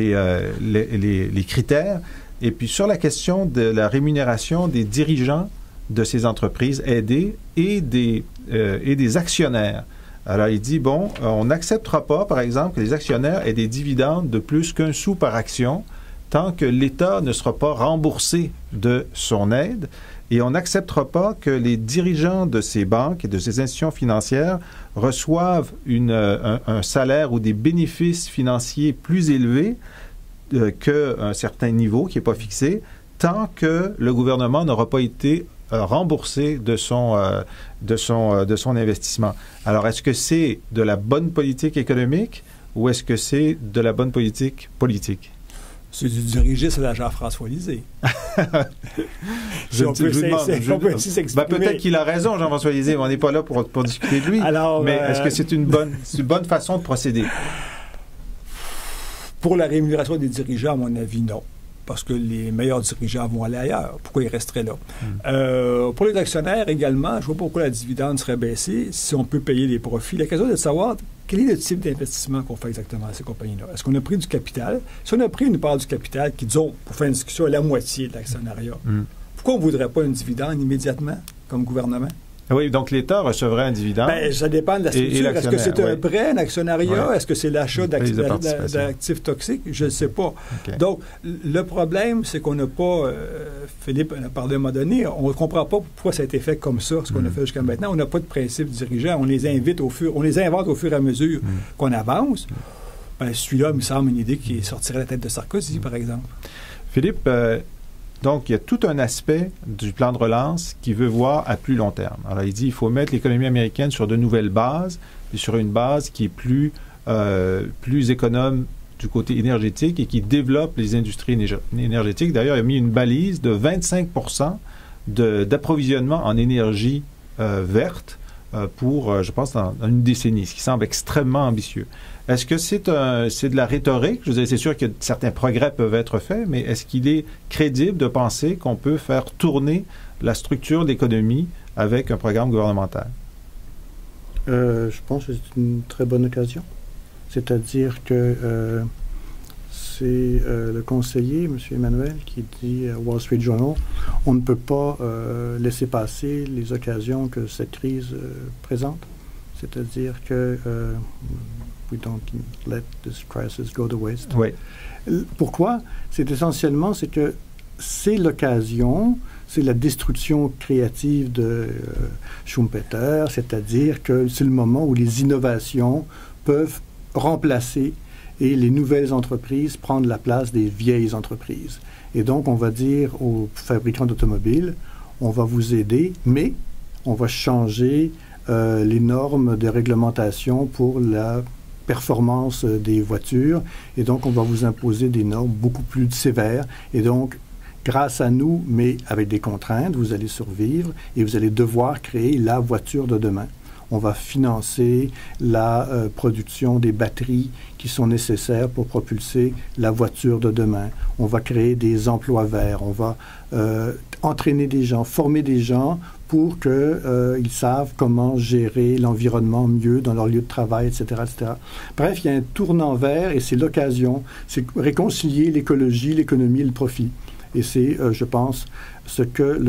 les critères. Et puis, sur la question de la rémunération des dirigeants de ces entreprises aidées et des actionnaires. Alors, il dit, bon, on n'acceptera pas, par exemple, que les actionnaires aient des dividendes de plus qu'1 sou par action tant que l'État ne sera pas remboursé de son aide. Et on n'acceptera pas que les dirigeants de ces banques et de ces institutions financières reçoivent un salaire ou des bénéfices financiers plus élevés qu'un certain niveau qui n'est pas fixé, tant que le gouvernement n'aura pas été remboursé de son investissement. Alors, est-ce que c'est de la bonne politique économique ou est-ce que c'est de la bonne politique politique? C'est du dirigiste à Jean-François Lisée. Peut-être qu'il a raison, Jean-François Lisée, mais on n'est pas là pour discuter de lui. Alors, mais est-ce que c'est une bonne façon de procéder? Pour la rémunération des dirigeants, à mon avis, non. Parce que les meilleurs dirigeants vont aller ailleurs. Pourquoi ils resteraient là? Pour les actionnaires également, je ne vois pas pourquoi la dividende serait baissée si on peut payer les profits. La question est de savoir quel est le type d'investissement qu'on fait exactement à ces compagnies-là. Est-ce qu'on a pris du capital? Si on a pris une part du capital qui, disons, pour faire une discussion, est la moitié de l'actionnariat, Pourquoi on ne voudrait pas un dividende immédiatement comme gouvernement? Oui, donc l'État recevrait un dividende. Bien, ça dépend de la structure. Est-ce que c'est un prêt, un actionnariat? Oui. Est-ce que c'est l'achat d'actifs toxiques? Je ne sais pas. Okay. Donc, le problème, c'est qu'on n'a pas... Philippe en a parlé à un moment donné, on ne comprend pas pourquoi ça a été fait comme ça, ce qu'on a fait jusqu'à maintenant. On n'a pas de principe dirigeant. On les invente au fur et à mesure qu'on avance. Ben, celui-là, il me semble une idée qui sortirait de la tête de Sarkozy, par exemple. Philippe, donc, il y a tout un aspect du plan de relance qui veut voir à plus long terme. Alors, il dit qu'il faut mettre l'économie américaine sur de nouvelles bases, et sur une base qui est plus économe du côté énergétique et qui développe les industries énergétiques. D'ailleurs, il a mis une balise de 25 % d'approvisionnement en énergie verte pour, je pense, dans une décennie, ce qui semble extrêmement ambitieux. Est-ce que c'est de la rhétorique? Je vous c'est sûr que certains progrès peuvent être faits, mais est-ce qu'il est crédible de penser qu'on peut faire tourner la structure de l'économie avec un programme gouvernemental? Je pense que c'est une très bonne occasion. C'est-à-dire que c'est le conseiller, M. Emmanuel, qui dit à Wall Street Journal, on ne peut pas laisser passer les occasions que cette crise présente. C'est-à-dire que we don't let this crisis go to waste. Oui. Pourquoi? C'est essentiellement, c'est que c'est l'occasion, c'est la destruction créative de Schumpeter, c'est-à-dire que c'est le moment où les innovations peuvent remplacer et les nouvelles entreprises prendre la place des vieilles entreprises. Et donc, on va dire aux fabricants d'automobiles, on va vous aider, mais on va changer les normes de réglementation pour la performance des voitures, et donc on va vous imposer des normes beaucoup plus sévères, et donc grâce à nous, mais avec des contraintes, vous allez survivre et vous allez devoir créer la voiture de demain. On va financer la production des batteries qui sont nécessaires pour propulser la voiture de demain. On va créer des emplois verts. On va entraîner des gens, former des gens pour qu'ils savent comment gérer l'environnement mieux dans leur lieu de travail, etc., etc. Bref, il y a un tournant vert et c'est l'occasion. C'est réconcilier l'écologie, l'économie et le profit. Et c'est, je pense, ce que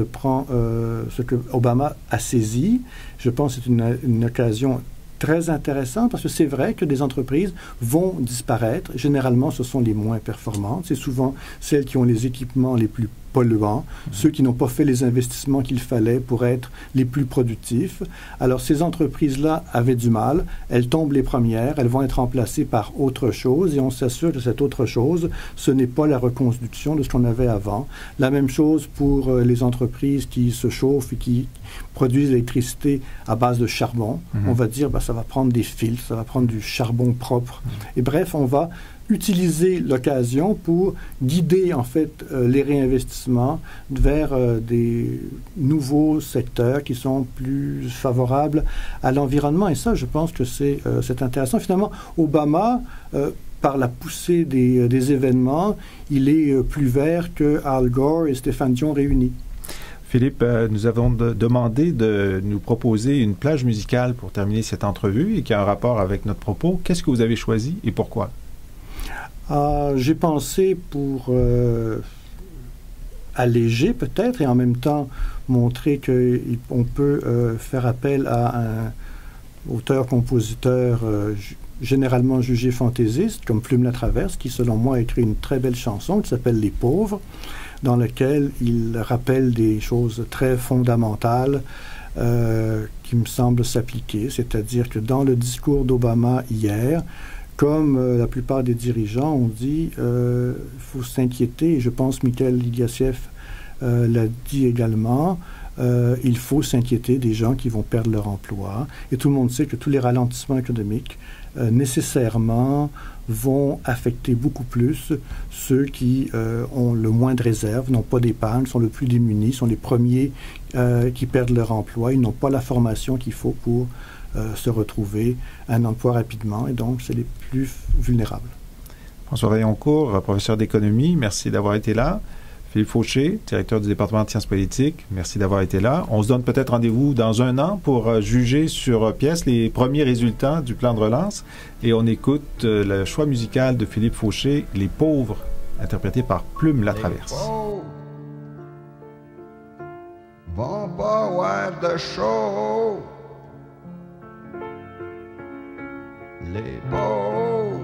Obama a saisi. Je pense que c'est une occasion très intéressante parce que c'est vrai que des entreprises vont disparaître. Généralement, ce sont les moins performantes. C'est souvent celles qui ont les équipements les plus polluants, ceux qui n'ont pas fait les investissements qu'il fallait pour être les plus productifs. Alors, ces entreprises-là avaient du mal. Elles tombent les premières. Elles vont être remplacées par autre chose et on s'assure que cette autre chose, ce n'est pas la reconstruction de ce qu'on avait avant. La même chose pour les entreprises qui se chauffent et qui produisent l'électricité à base de charbon. On va dire, ça va prendre des filtres, ça va prendre du charbon propre. Et bref, on va utiliser l'occasion pour guider, en fait, les réinvestissements vers des nouveaux secteurs qui sont plus favorables à l'environnement. Et ça, je pense que c'est intéressant. Finalement, Obama, par la poussée des événements, il est plus vert que Al Gore et Stéphane Dion réunis. Philippe, nous avons demandé de nous proposer une plage musicale pour terminer cette entrevue et qui a un rapport avec notre propos. Qu'est-ce que vous avez choisi et pourquoi? J'ai pensé pour alléger peut-être et en même temps montrer qu'on peut faire appel à un auteur-compositeur généralement jugé fantaisiste comme Plume la Traverse, qui selon moi a écrit une très belle chanson qui s'appelle « Les pauvres », dans laquelle il rappelle des choses très fondamentales qui me semblent s'appliquer, c'est-à-dire que dans le discours d'Obama hier, comme la plupart des dirigeants ont dit, il faut s'inquiéter, et je pense Mikhail Ilyashev l'a dit également, il faut s'inquiéter des gens qui vont perdre leur emploi. Et tout le monde sait que tous les ralentissements économiques, nécessairement, vont affecter beaucoup plus ceux qui ont le moins de réserves, n'ont pas d'épargne, sont le plus démunis, sont les premiers qui perdent leur emploi. Ils n'ont pas la formation qu'il faut pour se retrouver un emploi rapidement, et donc c'est les plus vulnérables. François Vaillancourt, professeur d'économie, merci d'avoir été là. Philippe Fauché, directeur du département de sciences politiques, merci d'avoir été là. On se donne peut-être rendez-vous dans un an pour juger sur pièce les premiers résultats du plan de relance, et on écoute le choix musical de Philippe Fauché, Les pauvres, interprété par Plume la Traverse. vont pas voir de show. Les pauvres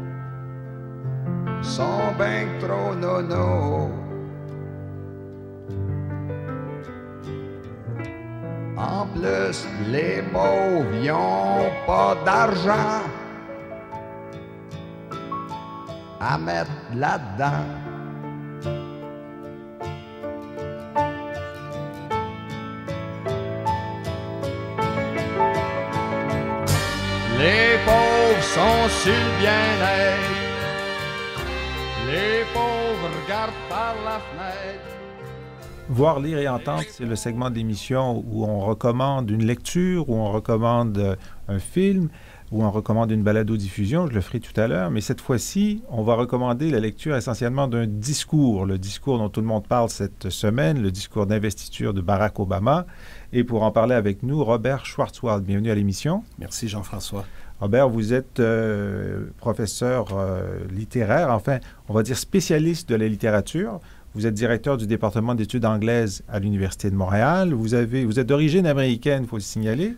sont ben trop nono. En plus, les pauvres, ils ont pas d'argent à mettre là-dedans. Les pauvres sont sur le bien-être. Les pauvres regardent par la fenêtre. Voir, lire et entendre, c'est le segment d'émission où on recommande une lecture, où on recommande un film, où on recommande une balado-diffusion. Je le ferai tout à l'heure, mais cette fois-ci, on va recommander la lecture essentiellement d'un discours, le discours dont tout le monde parle cette semaine, le discours d'investiture de Barack Obama. Et pour en parler avec nous, Robert Schwarzwald. Bienvenue à l'émission. Merci Jean-François. Robert, vous êtes professeur littéraire, enfin, on va dire spécialiste de la littérature. Vous êtes directeur du département d'études anglaises à l'Université de Montréal. Vous êtes d'origine américaine, il faut le signaler.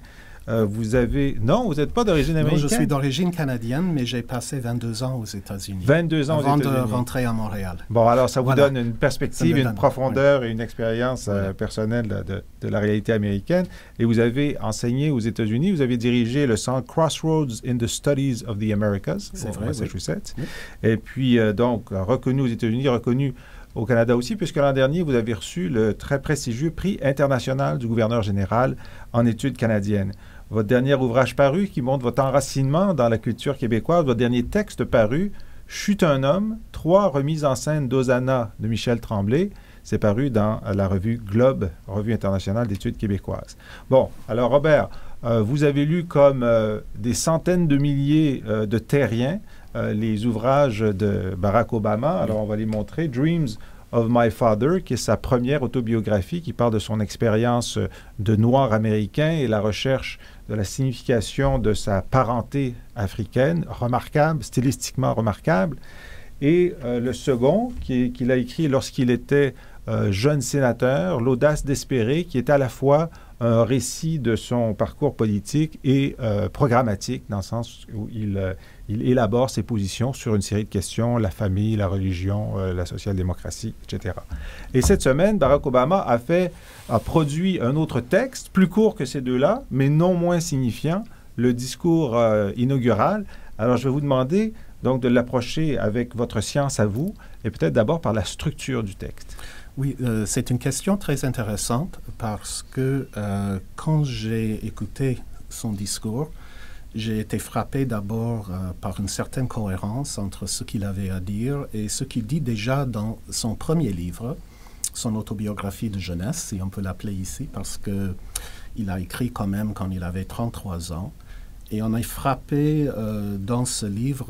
Non, vous n'êtes pas d'origine américaine. Non, je suis d'origine canadienne, mais j'ai passé 22 ans aux États-Unis. 22 ans aux États-Unis. Avant de rentrer à Montréal. Bon, alors ça vous donne une perspective, une profondeur et une expérience personnelle de la réalité américaine. Et vous avez enseigné aux États-Unis. Vous avez dirigé le centre Crossroads in the Studies of the Americas au Massachusetts. Oui. Et puis, donc, reconnu aux États-Unis, reconnu au Canada aussi, puisque l'an dernier, vous avez reçu le très prestigieux prix international du gouverneur général en études canadiennes. Votre dernier ouvrage paru, qui montre votre enracinement dans la culture québécoise, votre dernier texte paru, « Chut un homme », 3 remises en scène d'Hosanna de Michel Tremblay, c'est paru dans la revue Globe, Revue internationale d'études québécoises. Bon, alors Robert, vous avez lu comme des centaines de milliers de terriens les ouvrages de Barack Obama. Alors, on va les montrer. Dreams of My Father, qui est sa première autobiographie, qui parle de son expérience de noir américain et la recherche de la signification de sa parenté africaine, remarquable, stylistiquement remarquable. Et le second, qu'il a écrit lorsqu'il était jeune sénateur, L'audace d'espérer, qui est à la fois un récit de son parcours politique et programmatique, dans le sens où il élabore ses positions sur une série de questions, la famille, la religion, la social-démocratie, etc. Et cette semaine, Barack Obama a produit un autre texte, plus court que ces deux-là, mais non moins signifiant, le discours inaugural. Alors, je vais vous demander donc de l'approcher avec votre science à vous, et peut-être d'abord par la structure du texte. Oui, c'est une question très intéressante parce que quand j'ai écouté son discours, j'ai été frappé d'abord par une certaine cohérence entre ce qu'il avait à dire et ce qu'il dit déjà dans son premier livre, son autobiographie de jeunesse, si on peut l'appeler ici, parce qu'il a écrit quand même quand il avait 33 ans. Et on est frappé dans ce livre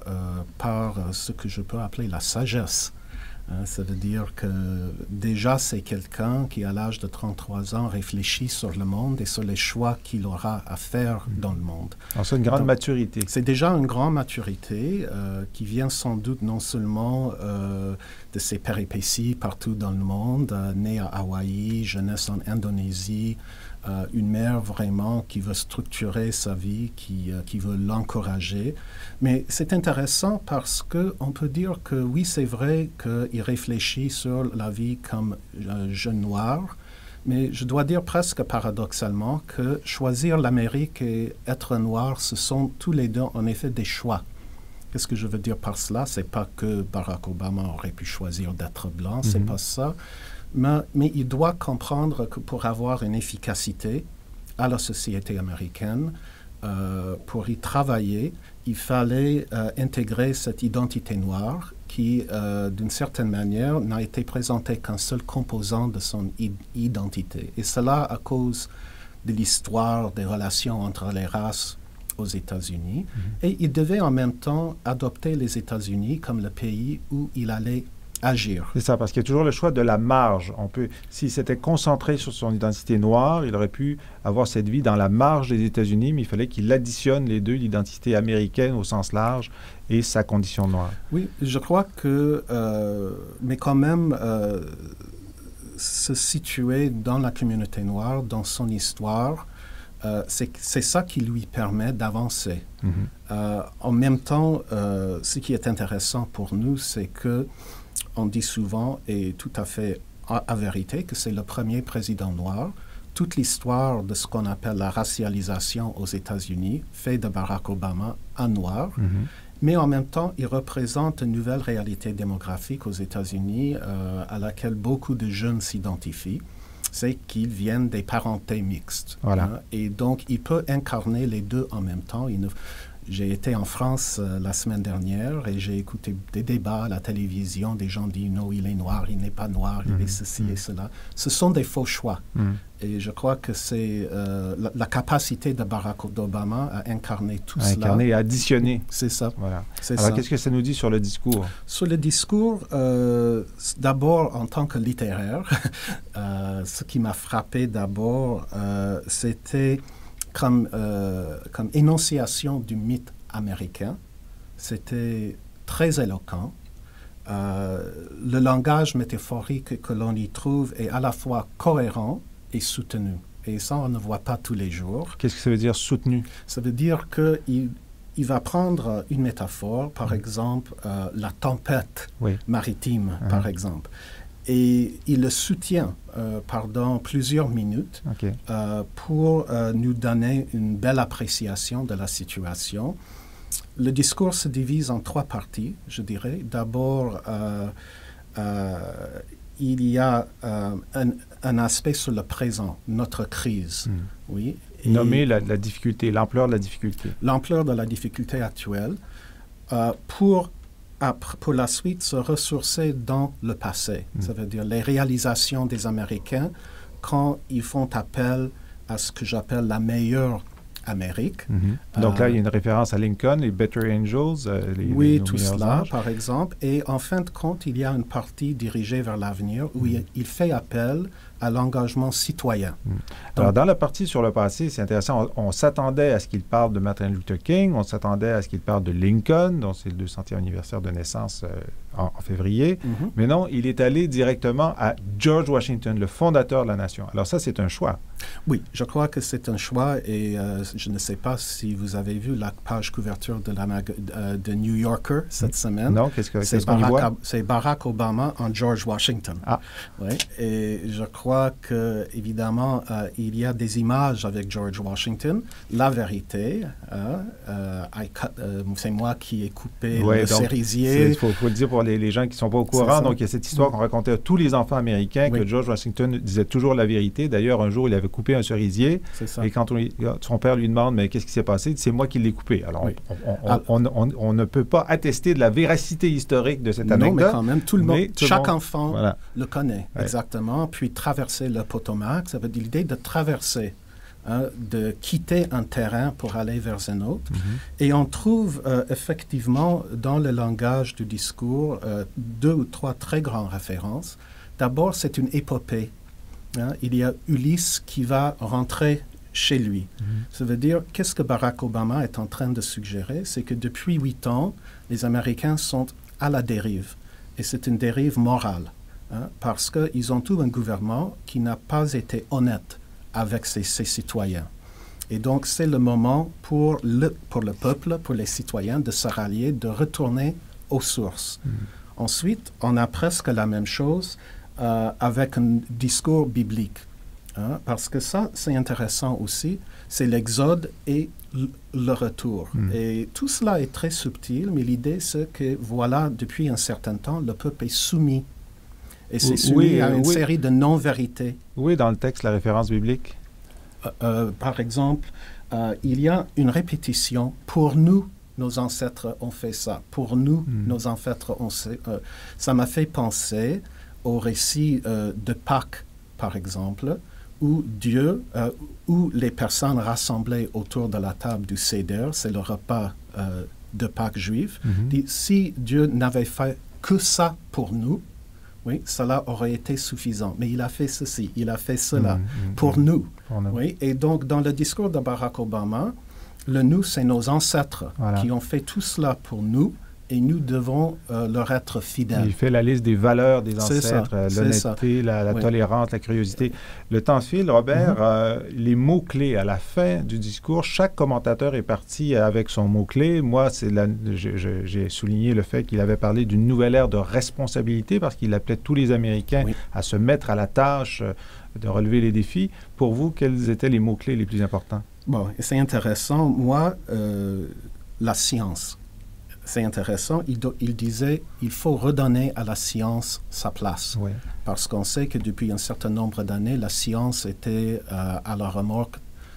par ce que je peux appeler la sagesse. Ça veut dire que déjà c'est quelqu'un qui, à l'âge de 33 ans, réfléchit sur le monde et sur les choix qu'il aura à faire dans le monde. Alors c'est une grande maturité. C'est déjà une grande maturité qui vient sans doute non seulement de ses péripéties partout dans le monde, né à Hawaï, jeunesse en Indonésie, une mère vraiment qui veut structurer sa vie, qui veut l'encourager. Mais c'est intéressant parce qu'on peut dire que oui, c'est vrai qu'il réfléchit sur la vie comme jeune noir, mais je dois dire presque paradoxalement que choisir l'Amérique et être noir, ce sont tous les deux en effet des choix. Qu'est-ce que je veux dire par cela? C'est pas que Barack Obama aurait pu choisir d'être blanc, c'est pas ça. Mais il doit comprendre que pour avoir une efficacité à la société américaine, pour y travailler, il fallait intégrer cette identité noire qui, d'une certaine manière, n'a été présentée qu'un seul composant de son identité. Et cela à cause de l'histoire des relations entre les races aux États-Unis. Et il devait en même temps adopter les États-Unis comme le pays où il allait agir. C'est ça, parce qu'il y a toujours le choix de la marge. S'il s'était concentré sur son identité noire, il aurait pu avoir cette vie dans la marge des États-Unis, mais il fallait qu'il additionne les deux, l'identité américaine au sens large et sa condition noire. Oui, je crois que, mais quand même, se situer dans la communauté noire, dans son histoire. C'est ça qui lui permet d'avancer. En même temps, ce qui est intéressant pour nous, c'est que on dit souvent, et tout à fait à vérité, que c'est le premier président noir. Toute l'histoire de ce qu'on appelle la racialisation aux États-Unis fait de Barack Obama un noir. Mais en même temps, il représente une nouvelle réalité démographique aux États-Unis à laquelle beaucoup de jeunes s'identifient. C'est qu'ils viennent des parentés mixtes. Voilà. Et donc, il peut incarner les deux en même temps. J'ai été en France la semaine dernière et j'ai écouté des débats à la télévision. Des gens disent non, il est noir, il n'est pas noir, il est ceci et cela. Ce sont des faux choix. Et je crois que c'est la capacité de Barack Obama à incarner tout cela. Incarner et additionner. C'est ça. Voilà. C'est Alors, ça. qu'est-ce que ça nous dit sur le discours? Sur le discours, d'abord, en tant que littéraire, ce qui m'a frappé d'abord, c'était comme énonciation du mythe américain. C'était très éloquent. Le langage métaphorique que l'on y trouve est à la fois cohérent et soutenu. Et ça, on ne voit pas tous les jours. Qu'est-ce que ça veut dire soutenu? Ça veut dire qu'il va prendre une métaphore, par exemple, la tempête maritime, par exemple. Et il le soutient pendant plusieurs minutes pour nous donner une belle appréciation de la situation. Le discours se divise en 3 parties, je dirais. D'abord, il y a un aspect sur le présent, notre crise. Oui. Nommer la difficulté, l'ampleur de la difficulté. L'ampleur de la difficulté actuelle pour la suite se ressourcer dans le passé. Ça veut dire les réalisations des Américains quand ils font appel à ce que j'appelle la meilleure Amérique. Donc là, il y a une référence à Lincoln et Better Angels. Oui, tout cela, par exemple. Et en fin de compte, il y a une partie dirigée vers l'avenir où il fait appel à l'engagement citoyen. Alors, dans la partie sur le passé, c'est intéressant. On s'attendait à ce qu'il parle de Martin Luther King, on s'attendait à ce qu'il parle de Lincoln, dont c'est le 200e anniversaire de naissance en février. Mais non, il est allé directement à George Washington, le fondateur de la nation. Alors ça, c'est un choix. Oui, je crois que c'est un choix et je ne sais pas si vous avez vu la page couverture de New Yorker cette semaine. Non, qu'est-ce qu'on y voit? C'est Barack Obama en George Washington. Oui, et je crois que évidemment, il y a des images avec George Washington. La vérité, c'est moi qui ai coupé le cerisier. Il faut le dire pour les gens qui ne sont pas au courant. Donc, il y a cette histoire qu'on racontait à tous les enfants américains que George Washington disait toujours la vérité. D'ailleurs, un jour, il avait coupé un cerisier. Et quand son père lui demande, mais qu'est-ce qui s'est passé? Il dit, c'est moi qui l'ai coupé. Alors, on ne peut pas attester de la véracité historique de cette anecdote. Non, mais quand même, chaque enfant le connaît. Ouais. Exactement. Puis, traverser le Potomac, ça veut dire l'idée de traverser, de quitter un terrain pour aller vers un autre. Et on trouve effectivement dans le langage du discours 2 ou 3 très grandes références. D'abord, c'est une épopée. Il y a Ulysse qui va rentrer chez lui. Ça veut dire, qu'est-ce que Barack Obama est en train de suggérer? C'est que depuis 8 ans, les Américains sont à la dérive. Et c'est une dérive morale. Parce qu'ils ont tout un gouvernement qui n'a pas été honnête avec ses citoyens. Et donc, c'est le moment pour le peuple, pour les citoyens, de se rallier, de retourner aux sources. Ensuite, on a presque la même chose avec un discours biblique. Parce que ça, c'est intéressant aussi, c'est l'exode et le retour. Et tout cela est très subtil, mais l'idée, c'est que, voilà, depuis un certain temps, le peuple est soumis. Et c'est soumis à une série de non-vérités. Oui, dans le texte, la référence biblique. Par exemple, il y a une répétition. Pour nous, nos ancêtres ont fait ça. Pour nous, nos ancêtres ont fait... ça m'a fait penser au récit de Pâques, par exemple, où Dieu, où les personnes rassemblées autour de la table du Seder, c'est le repas de Pâques juif, dit, si Dieu n'avait fait que ça pour nous, oui, cela aurait été suffisant. Mais il a fait ceci, il a fait cela pour nous. Oui, et donc, dans le discours de Barack Obama, le « nous », c'est nos ancêtres qui ont fait tout cela pour nous et nous devons leur être fidèles. Il fait la liste des valeurs des C'est ça, ancêtres, c'est ça. l'honnêteté, la Oui. tolérance, la curiosité. Le temps file, Robert. Les mots-clés à la fin du discours, chaque commentateur est parti avec son mot-clé. Moi, j'ai souligné le fait qu'il avait parlé d'une nouvelle ère de responsabilité parce qu'il appelait tous les Américains Oui. à se mettre à la tâche de relever les défis. Pour vous, quels étaient les mots-clés les plus importants? Bon, et c'est intéressant. Moi, la science, c'est intéressant. Il disait il faut redonner à la science sa place. Oui. Parce qu'on sait que depuis un certain nombre d'années, la science était à la remorque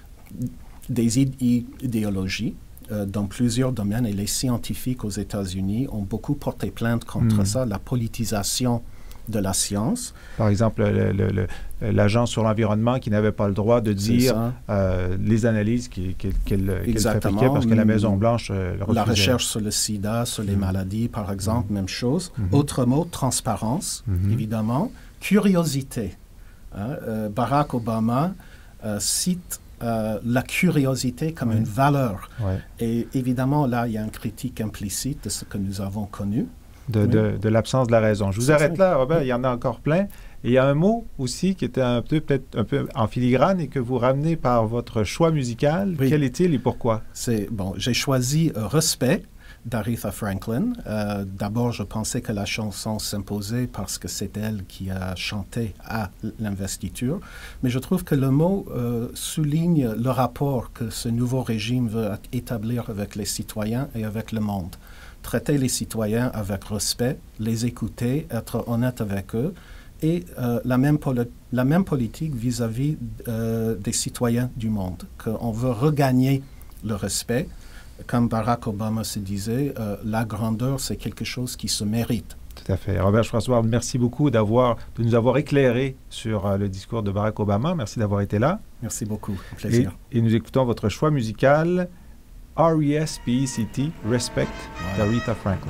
des idéologies dans plusieurs domaines. Et les scientifiques aux États-Unis ont beaucoup porté plainte contre ça, la politisation de la science. Par exemple, l'Agence sur l'environnement qui n'avait pas le droit de dire les analyses qu'elle fabriquait parce que la Maison-Blanche le refusait. La recherche sur le sida, sur les maladies, par exemple, même chose. Autre mot, transparence, évidemment. Curiosité. Barack Obama cite la curiosité comme une valeur. Ouais. Et évidemment, là, il y a une critique implicite de ce que nous avons connu. De l'absence de la raison. Je vous arrête là, Robert, il y en a encore plein. Et il y a un mot aussi qui était peut-être un peu en filigrane et que vous ramenez par votre choix musical. Oui. Quel est-il et pourquoi? J'ai choisi Respect d'Aretha Franklin. D'abord, je pensais que la chanson s'imposait parce que c'est elle qui a chanté à l'investiture. Mais je trouve que le mot souligne le rapport que ce nouveau régime veut établir avec les citoyens et avec le monde. Traiter les citoyens avec respect, les écouter, être honnête avec eux, et la même politique vis-à-vis des citoyens du monde, qu'on veut regagner le respect. Comme Barack Obama se disait, la grandeur, c'est quelque chose qui se mérite. Tout à fait. Robert Schwarzbard, merci beaucoup de nous avoir éclairé sur le discours de Barack Obama. Merci d'avoir été là. Merci beaucoup. Un plaisir. Et nous écoutons votre choix musical, R.E.S.P.E.C.T., Respect, d'Aretha Franklin.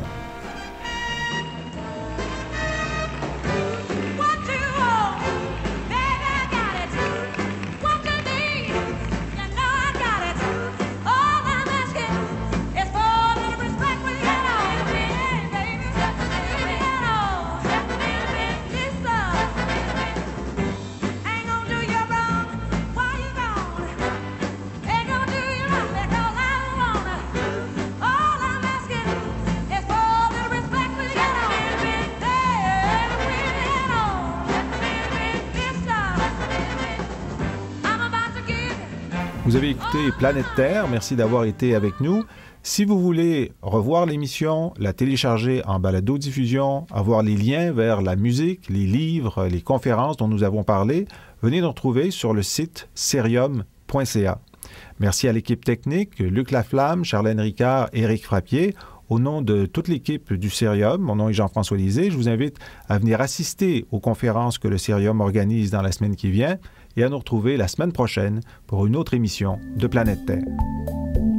Vous avez écouté Planète Terre, merci d'avoir été avec nous. Si vous voulez revoir l'émission, la télécharger en balado-diffusion, avoir les liens vers la musique, les livres, les conférences dont nous avons parlé, venez nous retrouver sur le site cerium.ca. Merci à l'équipe technique, Luc Laflamme, Charlène Ricard, Éric Frappier. Au nom de toute l'équipe du Cerium, mon nom est Jean-François Lisée, je vous invite à venir assister aux conférences que le Cerium organise dans la semaine qui vient et à nous retrouver la semaine prochaine pour une autre émission de Planète Terre.